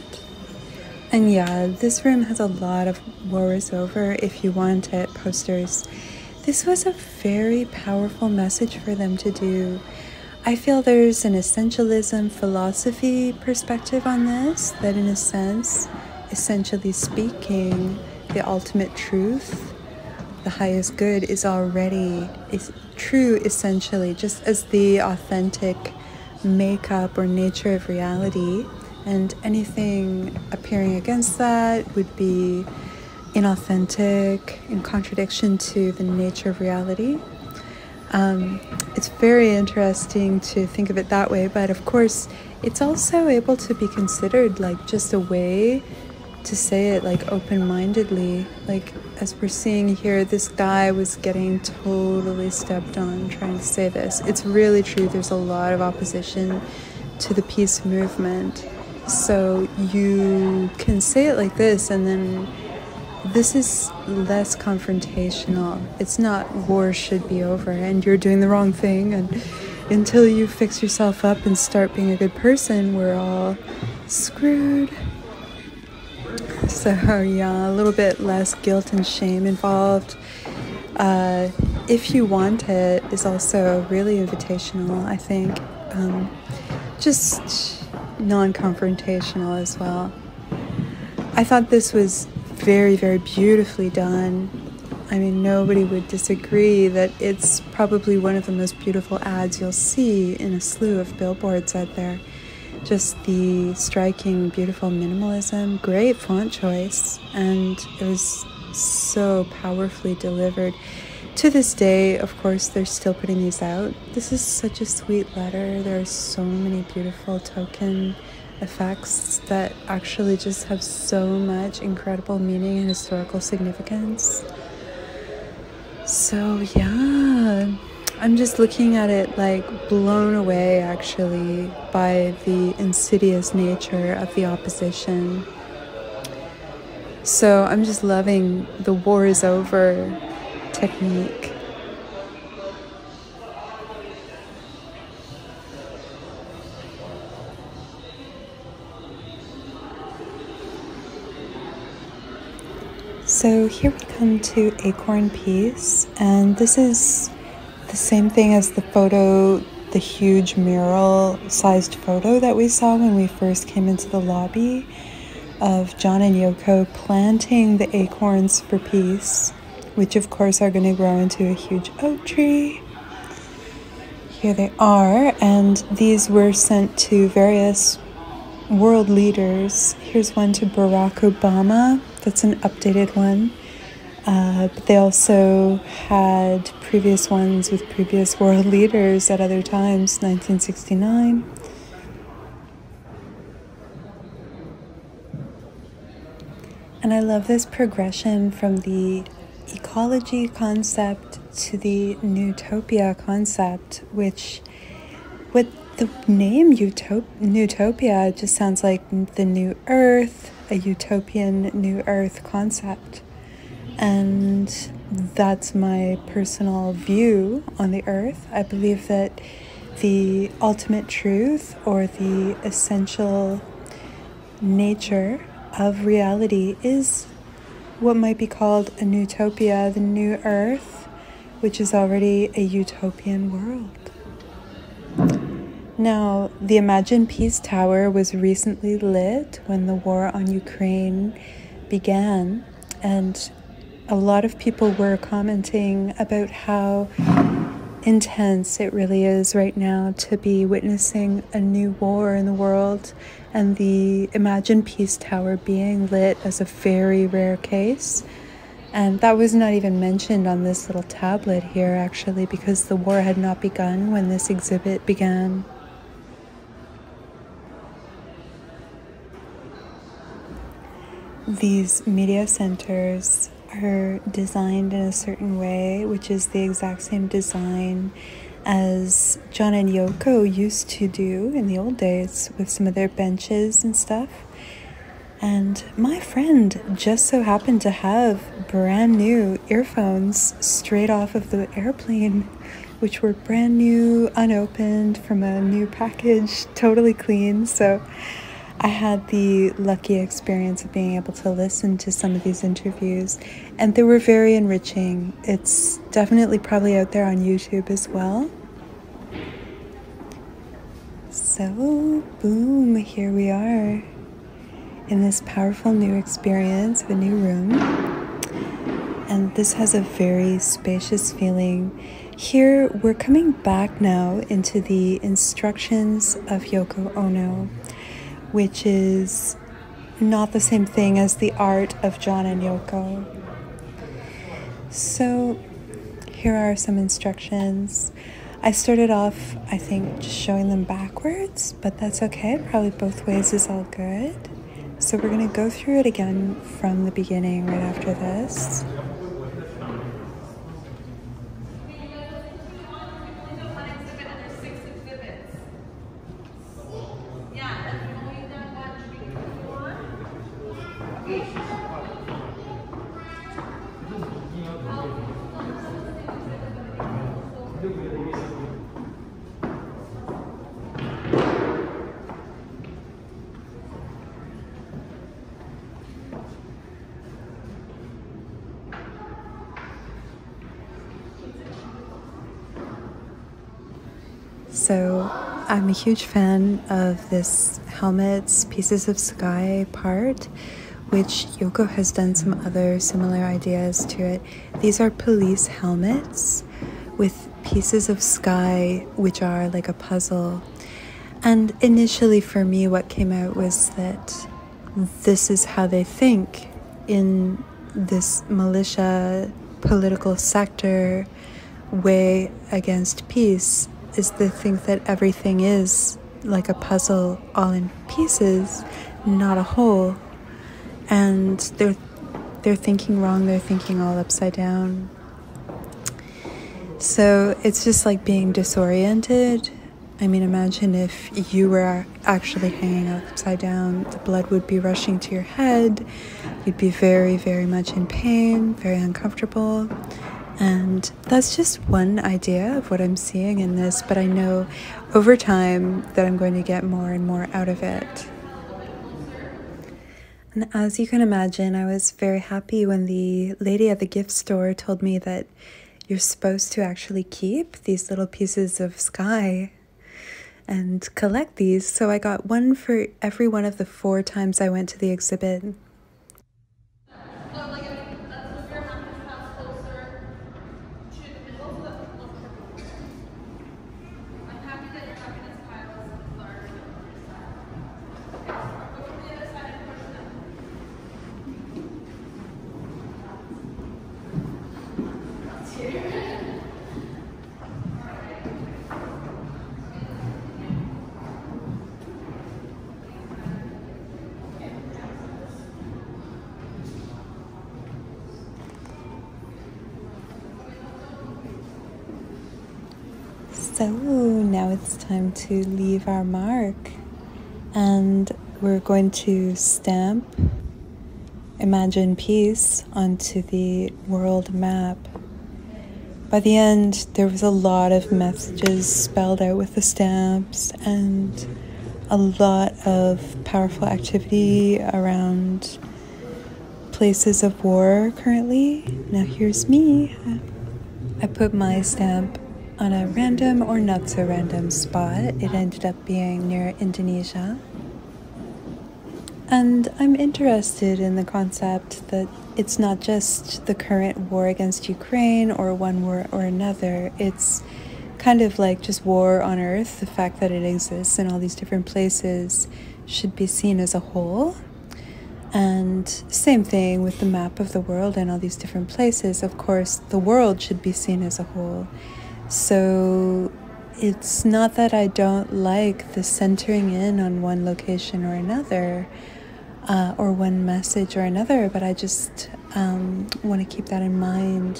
S2: And yeah, this room has a lot of War is Over if you want it posters. This was a very powerful message for them to do. I feel there's an essentialism philosophy perspective on this, that in a sense, essentially speaking, the ultimate truth, the highest good, is already is true essentially, just as the authentic makeup or nature of reality, and anything appearing against that would be inauthentic, in contradiction to the nature of reality. Um, it's very interesting to think of it that way, but of course it's also able to be considered like just a way to say it like open-mindedly. Like as we're seeing here, this guy was getting totally stepped on trying to say this. It's really true. There's a lot of opposition to the peace movement. So you can say it like this, and then this is less confrontational. It's not war should be over and you're doing the wrong thing, and until you fix yourself up and start being a good person, we're all screwed. So yeah, a little bit less guilt and shame involved. Uh, if you want it is also really invitational, I think. Um, just non-confrontational as well. I thought this was very, very beautifully done. I mean, nobody would disagree that it's probably one of the most beautiful ads you'll see in a slew of billboards out there. Just the striking, beautiful minimalism, great font choice, and it was so powerfully delivered. To this day, of course, they're still putting these out. This is such a sweet letter. There are so many beautiful token effects that actually just have so much incredible meaning and historical significance. So yeah, I'm just looking at it like blown away actually by the insidious nature of the opposition. So I'm just loving the war is over technique. So here we come to Acorn Piece, and this is the same thing as the photo, the huge mural-sized photo that we saw when we first came into the lobby of John and Yoko planting the acorns for peace, which of course are going to grow into a huge oak tree. Here they are, and these were sent to various world leaders. Here's one to Barack Obama. That's an updated one. Uh, but they also had previous ones with previous world leaders at other times, nineteen sixty-nine. And I love this progression from the ecology concept to the Newtopia concept, which with the name Utop- Newtopia just sounds like the new earth, a utopian new earth concept. And that's my personal view on the earth. I believe that the ultimate truth or the essential nature of reality is what might be called a newtopia, the new Earth, which is already a utopian world. Now, the Imagine Peace Tower was recently lit when the war on Ukraine began, and a lot of people were commenting about how intense it really is right now to be witnessing a new war in the world, and the Imagine Peace Tower being lit as a very rare case. And that was not even mentioned on this little tablet here, actually, because the war had not begun when this exhibit began. These media centers are designed in a certain way, which is the exact same design as John and Yoko used to do in the old days with some of their benches and stuff. And my friend just so happened to have brand new earphones straight off of the airplane, which were brand new, unopened from a new package, totally clean. So I had the lucky experience of being able to listen to some of these interviews, and they were very enriching. It's definitely probably out there on YouTube as well. So, boom, here we are in this powerful new experience of a new room. And this has a very spacious feeling. Here, we're coming back now into the instructions of Yoko Ono, which is not the same thing as the art of John and Yoko. So here are some instructions. I started off, I think, just showing them backwards, but that's okay. Probably both ways is all good. So we're going to go through it again from the beginning right after this. So I'm a huge fan of this helmets, pieces of sky part, which Yoko has done some other similar ideas to it. These are police helmets with pieces of sky, which are like a puzzle. And initially for me, what came out was that this is how they think in this militia political sector way against peace, is to think that everything is like a puzzle all in pieces, not a whole. And they're they're thinking wrong, they're thinking all upside down. So it's just like being disoriented. I mean, imagine if you were actually hanging upside down, the blood would be rushing to your head, you'd be very, very much in pain, very uncomfortable. And that's just one idea of what I'm seeing in this, but I know over time that I'm going to get more and more out of it. And as you can imagine, I was very happy when the lady at the gift store told me that you're supposed to actually keep these little pieces of sky and collect these. So I got one for every one of the four times I went to the exhibit. So now it's time to leave our mark, and we're going to stamp Imagine Peace onto the world map. By the end, there was a lot of messages spelled out with the stamps and a lot of powerful activity around places of war currently. Now here's me. I put my stamp on a random or not so random spot. It ended up being near Indonesia. And I'm interested in the concept that it's not just the current war against Ukraine or one war or another. It's kind of like just war on Earth. The fact that it exists in all these different places should be seen as a whole. And same thing with the map of the world and all these different places. Of course, the world should be seen as a whole. So it's not that I don't like the centering in on one location or another, uh, or one message or another, but I just um, want to keep that in mind.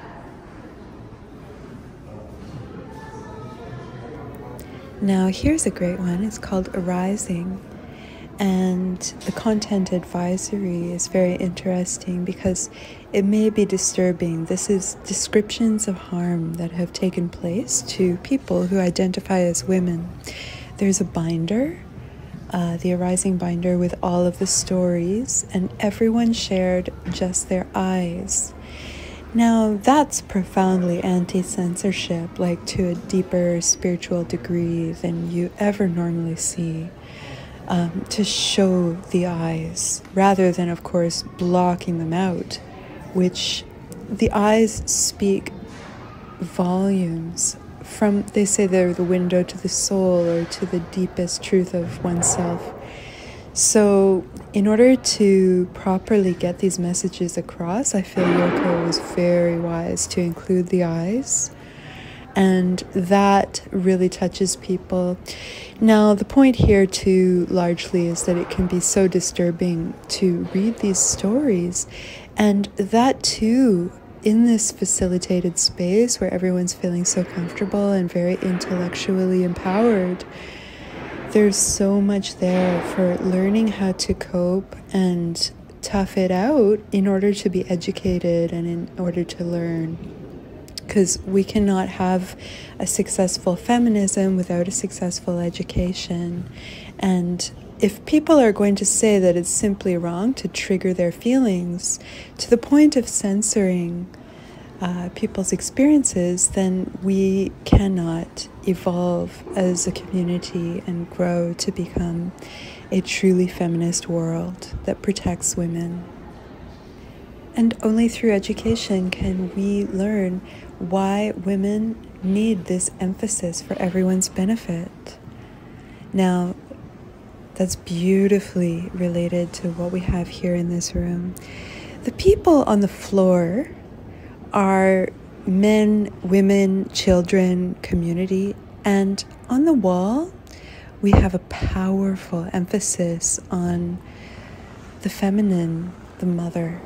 S2: Now here's a great one. It's called Arising. And the content advisory is very interesting because it may be disturbing. This is descriptions of harm that have taken place to people who identify as women. There's a binder, uh, the Arising binder, with all of the stories, and everyone shared just their eyes. Now, that's profoundly anti-censorship, like to a deeper spiritual degree than you ever normally see. Um, to show the eyes, rather than, of course, blocking them out, which the eyes speak volumes from, they say they're the window to the soul or to the deepest truth of oneself. So in order to properly get these messages across, I feel Yoko was very wise to include the eyes. And that really touches people. Now, the point here, too, largely is that it can be so disturbing to read these stories. And that, too, in this facilitated space where everyone's feeling so comfortable and very intellectually empowered, there's so much there for learning how to cope and tough it out in order to be educated and in order to learn. Because we cannot have a successful feminism without a successful education. And if people are going to say that it's simply wrong to trigger their feelings to the point of censoring uh, people's experiences, then we cannot evolve as a community and grow to become a truly feminist world that protects women. And only through education can we learn why women need this emphasis for everyone's benefit. Now, that's beautifully related to what we have here in this room. The people on the floor are men, women, children, community, and on the wall, we have a powerful emphasis on the feminine, the mother.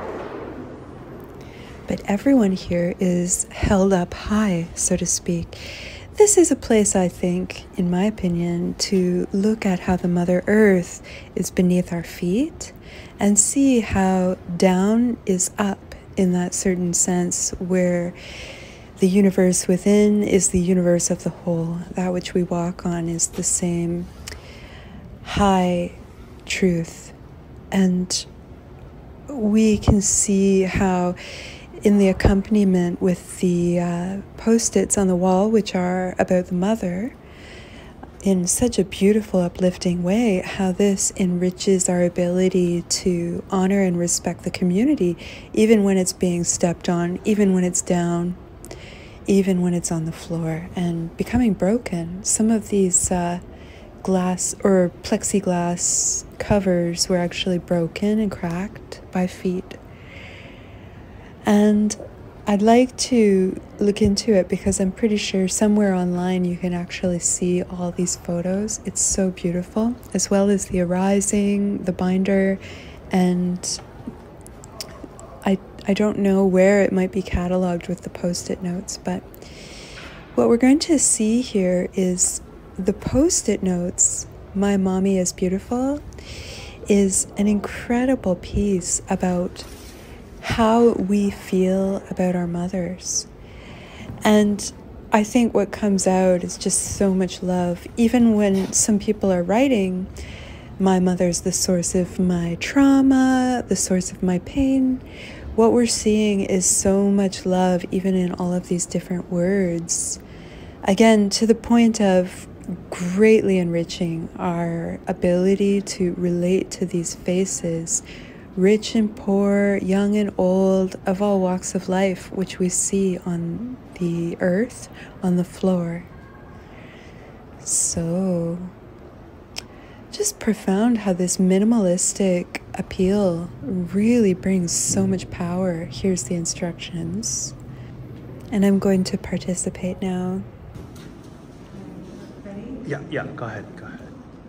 S2: But everyone here is held up high, so to speak. This is a place, I think, in my opinion, to look at how the Mother Earth is beneath our feet and see how down is up in that certain sense where the universe within is the universe of the whole. That which we walk on is the same high truth. And we can see how in the accompaniment with the uh, post-its on the wall, which are about the mother, in such a beautiful, uplifting way, how this enriches our ability to honor and respect the community, even when it's being stepped on, even when it's down, even when it's on the floor and becoming broken. Some of these uh, glass or plexiglass covers were actually broken and cracked by feet. And I'd like to look into it because I'm pretty sure somewhere online you can actually see all these photos. It's so beautiful, as well as the Arising, the binder, and I, I don't know where it might be cataloged with the post-it notes, but what we're going to see here is the post-it notes, My Mommy is Beautiful, is an incredible piece about how we feel about our mothers. And I think what comes out is just so much love. Even when some people are writing, my mother's the source of my trauma, the source of my pain. What we're seeing is so much love, even in all of these different words. Again, to the point of greatly enriching our ability to relate to these faces, rich and poor, young and old, of all walks of life, which we see on the earth, on the floor. So, just profound how this minimalistic appeal really brings so much power. Here's the instructions. And I'm going to participate now.
S3: Ready?
S8: Yeah, yeah, go ahead, go ahead.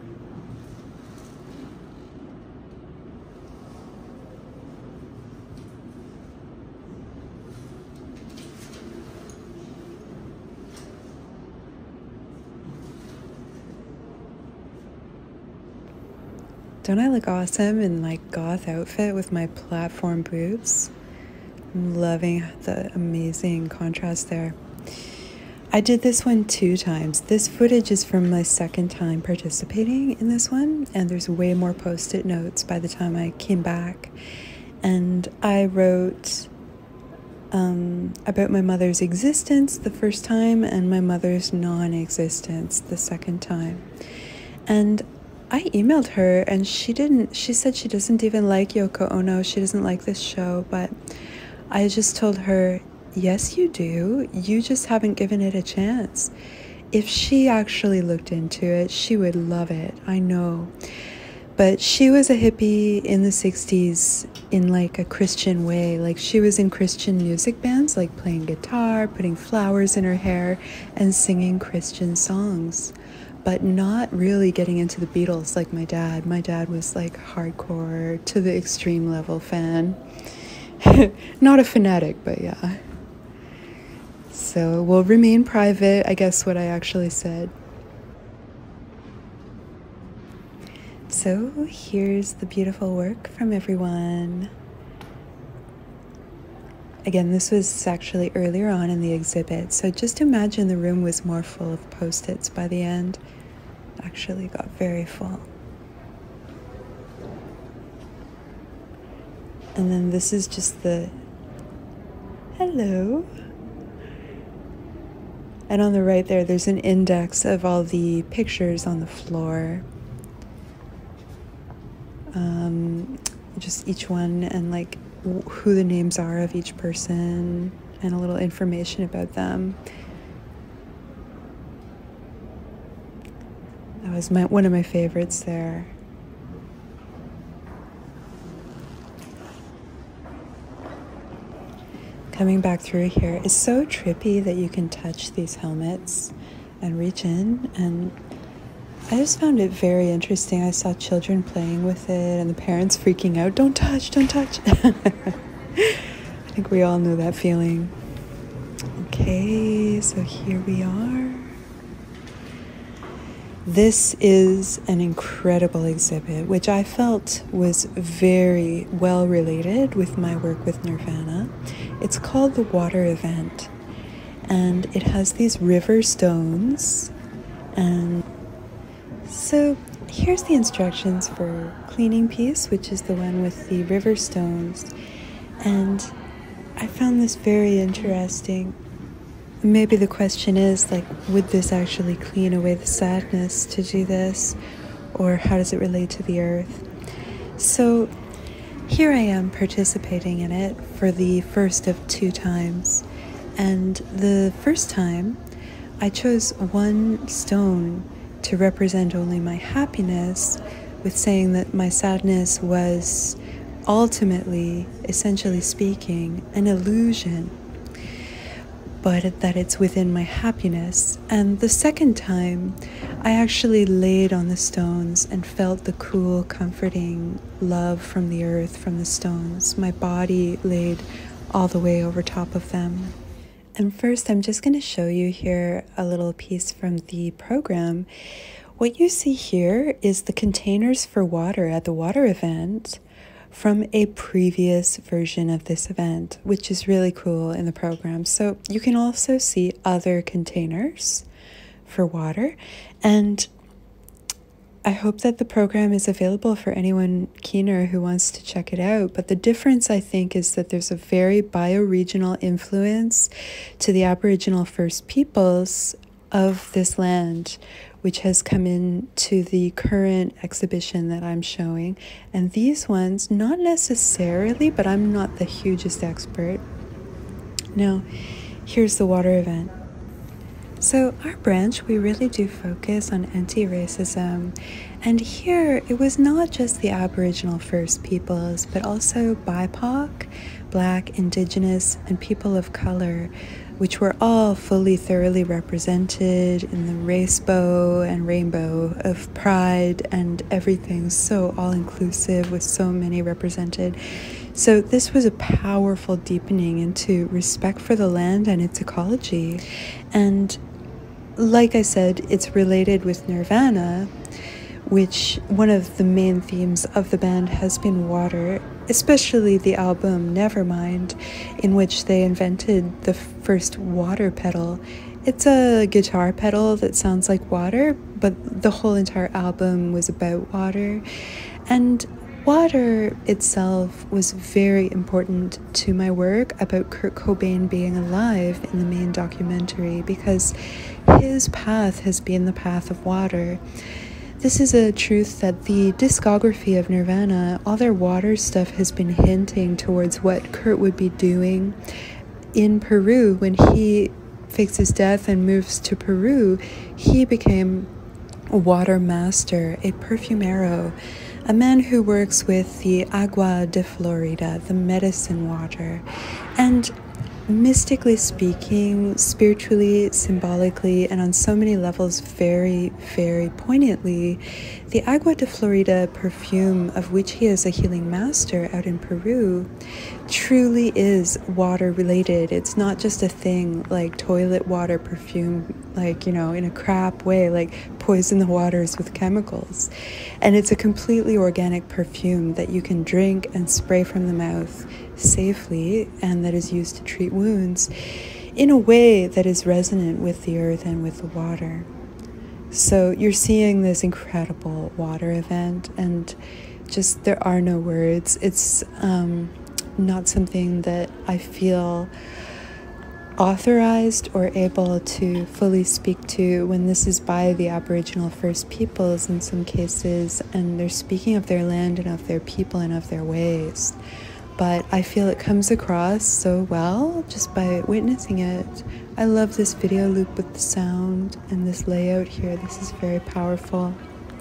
S2: Don't I look awesome in my goth outfit with my platform boots? I'm loving the amazing contrast there. I did this one two times. This footage is from my second time participating in this one, and there's way more post-it notes by the time I came back. And I wrote um, about my mother's existence the first time and my mother's non-existence the second time. And I emailed her and she didn't, she said she doesn't even like Yoko Ono. She doesn't like this show, but I just told her, yes, you do. You just haven't given it a chance. If she actually looked into it, she would love it. I know. But she was a hippie in the sixties in like a Christian way. Like she was in Christian music bands, like playing guitar, putting flowers in her hair, and singing Christian songs. But not really getting into the Beatles like my dad. My dad was like hardcore to the extreme level fan. Not a fanatic, but yeah. So we'll remain private, I guess what I actually said. So here's the beautiful work from everyone. Again, this was actually earlier on in the exhibit, so just imagine the room was more full of post-its by the end. It actually got very full. And then this is just the hello. And on the right there, there's an index of all the pictures on the floor. Um, just each one and like who the names are of each person and a little information about them. That was my one of my favorites there. Coming back through here is so trippy that you can touch these helmets and reach in, and I just found it very interesting. I saw children playing with it and the parents freaking out, don't touch, don't touch. I think we all know that feeling. Okay, so here we are. This is an incredible exhibit, which I felt was very well related with my work with Nirvana. It's called the Water Event, and it has these river stones. And so here's the instructions for cleaning piece, which is the one with the river stones. And I found this very interesting. Maybe the question is, like, would this actually clean away the sadness to do this? Or how does it relate to the earth? So here I am participating in it for the first of two times. And the first time, I chose one stone to represent only my happiness, with saying that my sadness was ultimately, essentially speaking, an illusion, but that it's within my happiness. And the second time, I actually laid on the stones and felt the cool, comforting love from the earth, from the stones. My body laid all the way over top of them. And first, I'm just going to show you here a little piece from the program. What you see here is the containers for water at the water event from a previous version of this event, which is really cool in the program. So you can also see other containers for water. And I hope that the program is available for anyone keener who wants to check it out. But the difference, I think, is that there's a very bioregional influence to the Aboriginal First Peoples of this land, which has come into the current exhibition that I'm showing. And these ones, not necessarily, but I'm not the hugest expert. Now, here's the water event. So our branch, we really do focus on anti-racism. And here, it was not just the Aboriginal First Peoples, but also B I P O C, Black, Indigenous, and people of color, which were all fully, thoroughly represented in the rainbow and rainbow of pride and everything, so all-inclusive with so many represented. So this was a powerful deepening into respect for the land and its ecology. And like I said, it's related with Nirvana, which one of the main themes of the band has been water, especially the album Nevermind, in which they invented the first water pedal. It's a guitar pedal that sounds like water, but the whole entire album was about water. And water itself was very important to my work about Kurt Cobain being alive in the main documentary, because his path has been the path of water. This is a truth that the discography of Nirvana, all their water stuff has been hinting towards what Kurt would be doing in Peru. When he fakes his death and moves to Peru, he became a water master, a perfumero, a man who works with the agua de Florida, the medicine water. And mystically speaking, spiritually, symbolically, and on so many levels very, very poignantly, the agua de Florida perfume, of which he is a healing master out in Peru, truly is water related. It's not just a thing like toilet water perfume, like, you know, in a crap way, like poison the waters with chemicals. And it's a completely organic perfume that you can drink and spray from the mouth safely, and that is used to treat wounds in a way that is resonant with the earth and with the water. So you're seeing this incredible water event, and just there are no words. It's um, not something that I feel authorized or able to fully speak to when this is by the Aboriginal First Peoples in some cases, and they're speaking of their land and of their people and of their ways. But I feel it comes across so well just by witnessing it. I love this video loop with the sound and this layout here. This is very powerful.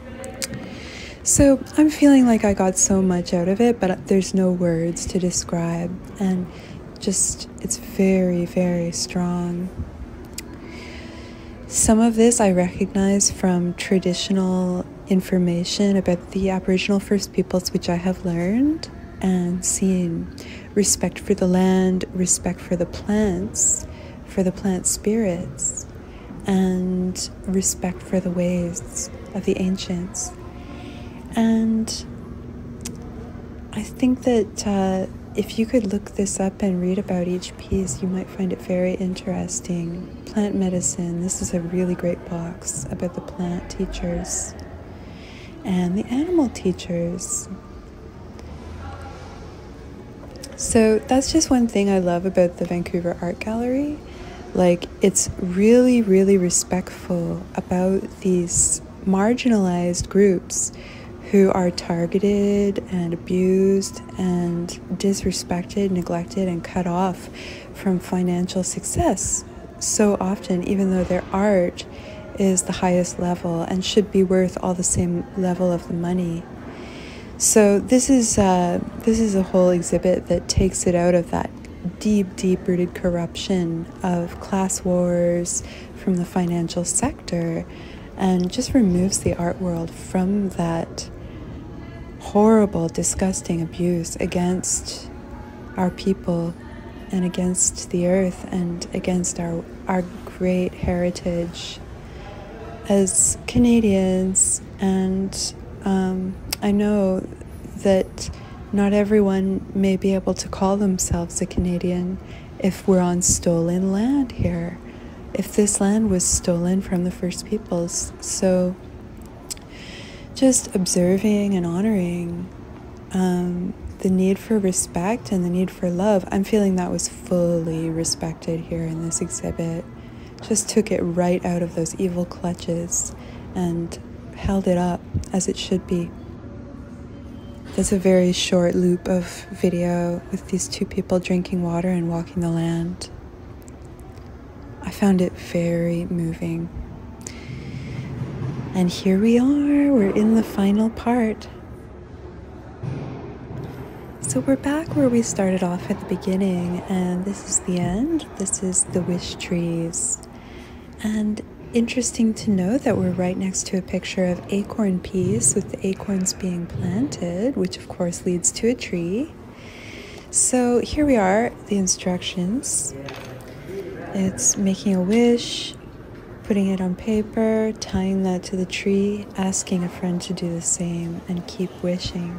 S2: So I'm feeling like I got so much out of it, but there's no words to describe. And just, it's very, very strong. Some of this I recognize from traditional information about the Aboriginal First Peoples, which I have learned and seen. Respect for the land, respect for the plants, for the plant spirits, and respect for the ways of the ancients. And I think that uh, if you could look this up and read about each piece, you might find it very interesting. Plant medicine, this is a really great box about the plant teachers and the animal teachers. So that's just one thing I love about the Vancouver Art Gallery. Like, it's really, really respectful about these marginalized groups who are targeted and abused and disrespected, neglected, and cut off from financial success so often, even though their art is the highest level and should be worth all the same level of the money. So this is uh, this is a whole exhibit that takes it out of that deep, deep-rooted corruption of class wars from the financial sector, and just removes the art world from that horrible, disgusting abuse against our people and against the earth and against our our great heritage as Canadians. And um, I know that not everyone may be able to call themselves a Canadian if we're on stolen land here, if this land was stolen from the First Peoples. So just observing and honoring um, the need for respect and the need for love. I'm feeling that was fully respected here in this exhibit. Just took it right out of those evil clutches and held it up as it should be. There's a very short loop of video with these two people drinking water and walking the land. I found it very moving. And here we are, we're in the final part. So we're back where we started off at the beginning, and this is the end. This is the wish trees. And interesting to note that we're right next to a picture of acorn peas with the acorns being planted, which of course leads to a tree. So here we are, the instructions. It's making a wish, putting it on paper, tying that to the tree, asking a friend to do the same, and keep wishing.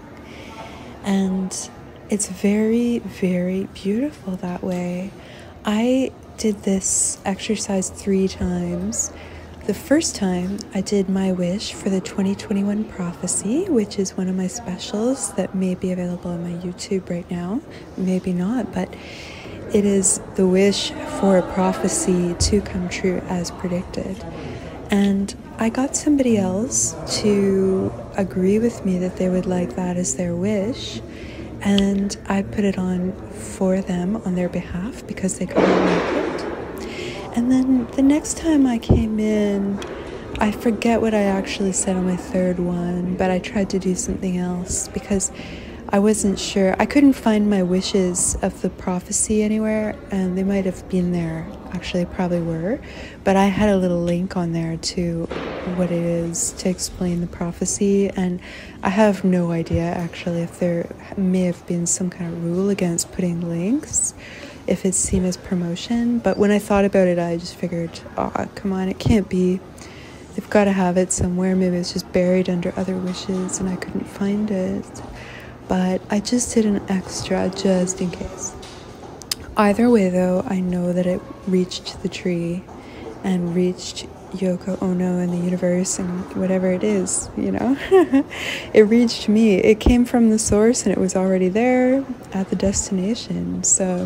S2: And it's very, very beautiful that way. I did this exercise three times. The first time I did my wish for the twenty twenty-one prophecy, which is one of my specials that may be available on my YouTube right now, maybe not, but it is the wish for a prophecy to come true as predicted. And I got somebody else to agree with me that they would like that as their wish, and I put it on for them on their behalf because they couldn't make it. And then the next time I came in, I forget what I actually said on my third one, but I tried to do something else because I wasn't sure. I couldn't find my wishes of the prophecy anywhere, and they might have been there. Actually, probably were. But I had a little link on there to what it is to explain the prophecy, and I have no idea actually if there may have been some kind of rule against putting links if it's seen as promotion. But when I thought about it, I just figured, oh, come on, it can't be. They've got to have it somewhere. Maybe it's just buried under other wishes and I couldn't find it. But I just did an extra just in case. Either way though, I know that it reached the tree and reached Yoko Ono and the universe and whatever it is, you know. It reached me. It came from the source and it was already there at the destination. So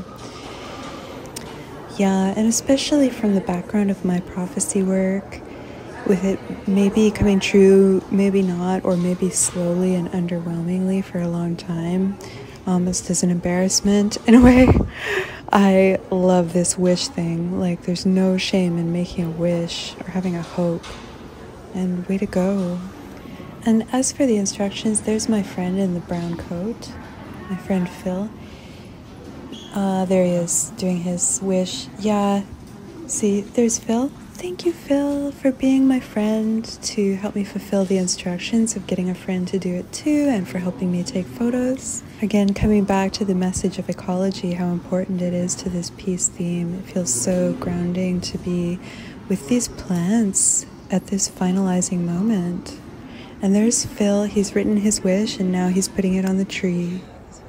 S2: yeah, and especially from the background of my prophecy work, with it maybe coming true, maybe not, or maybe slowly and underwhelmingly for a long time, almost as an embarrassment in a way. I love this wish thing. Like, there's no shame in making a wish or having a hope. And way to go. And as for the instructions, there's my friend in the brown coat, my friend Phil. Uh, there he is, doing his wish. Yeah, see, there's Phil. Thank you, Phil, for being my friend to help me fulfill the instructions of getting a friend to do it too, and for helping me take photos. Again, coming back to the message of ecology, how important it is to this peace theme. It feels so grounding to be with these plants at this finalizing moment. And there's Phil. He's written his wish and now he's putting it on the tree.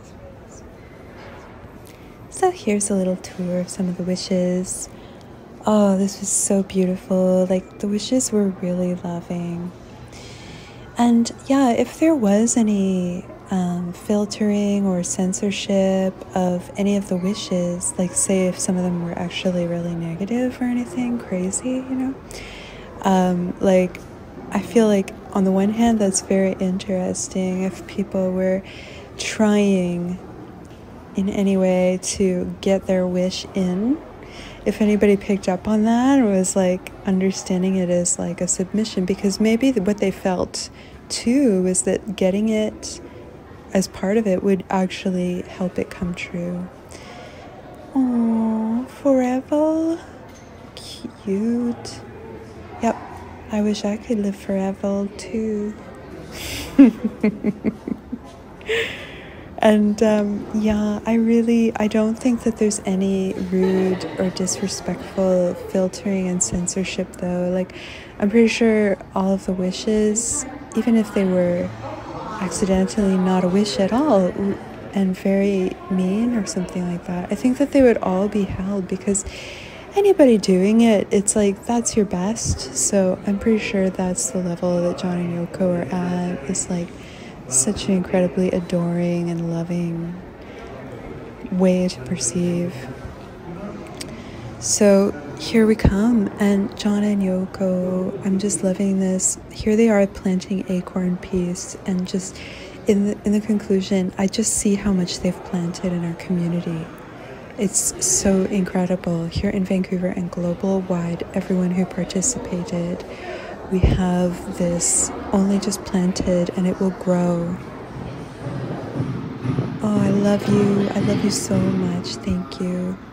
S2: So here's a little tour of some of the wishes. Oh, this was so beautiful. Like, the wishes were really loving. And yeah, if there was any um, filtering or censorship of any of the wishes, like say if some of them were actually really negative or anything crazy, you know, um, like I feel like on the one hand that's very interesting if people were trying in any way to get their wish in. If anybody picked up on that or was like understanding it as like a submission, because maybe what they felt too was that getting it as part of it would actually help it come true. Oh, forever. Cute. Yep, I wish I could live forever too. And um, yeah, I really, I don't think that there's any rude or disrespectful filtering and censorship though. Like, I'm pretty sure all of the wishes, even if they were accidentally not a wish at all and very mean or something like that, I think that they would all be held, because anybody doing it, it's like that's your best. So I'm pretty sure that's the level that John and Yoko are at. It's like such an incredibly adoring and loving way to perceive. So here we come, and John and Yoko, I'm just loving this. Here they are planting acorn peace, and just in the, in the conclusion, I just see how much they've planted in our community. It's so incredible. Here in Vancouver and global wide, everyone who participated, we have this only just planted, and it will grow. Oh, I love you. I love you so much. Thank you.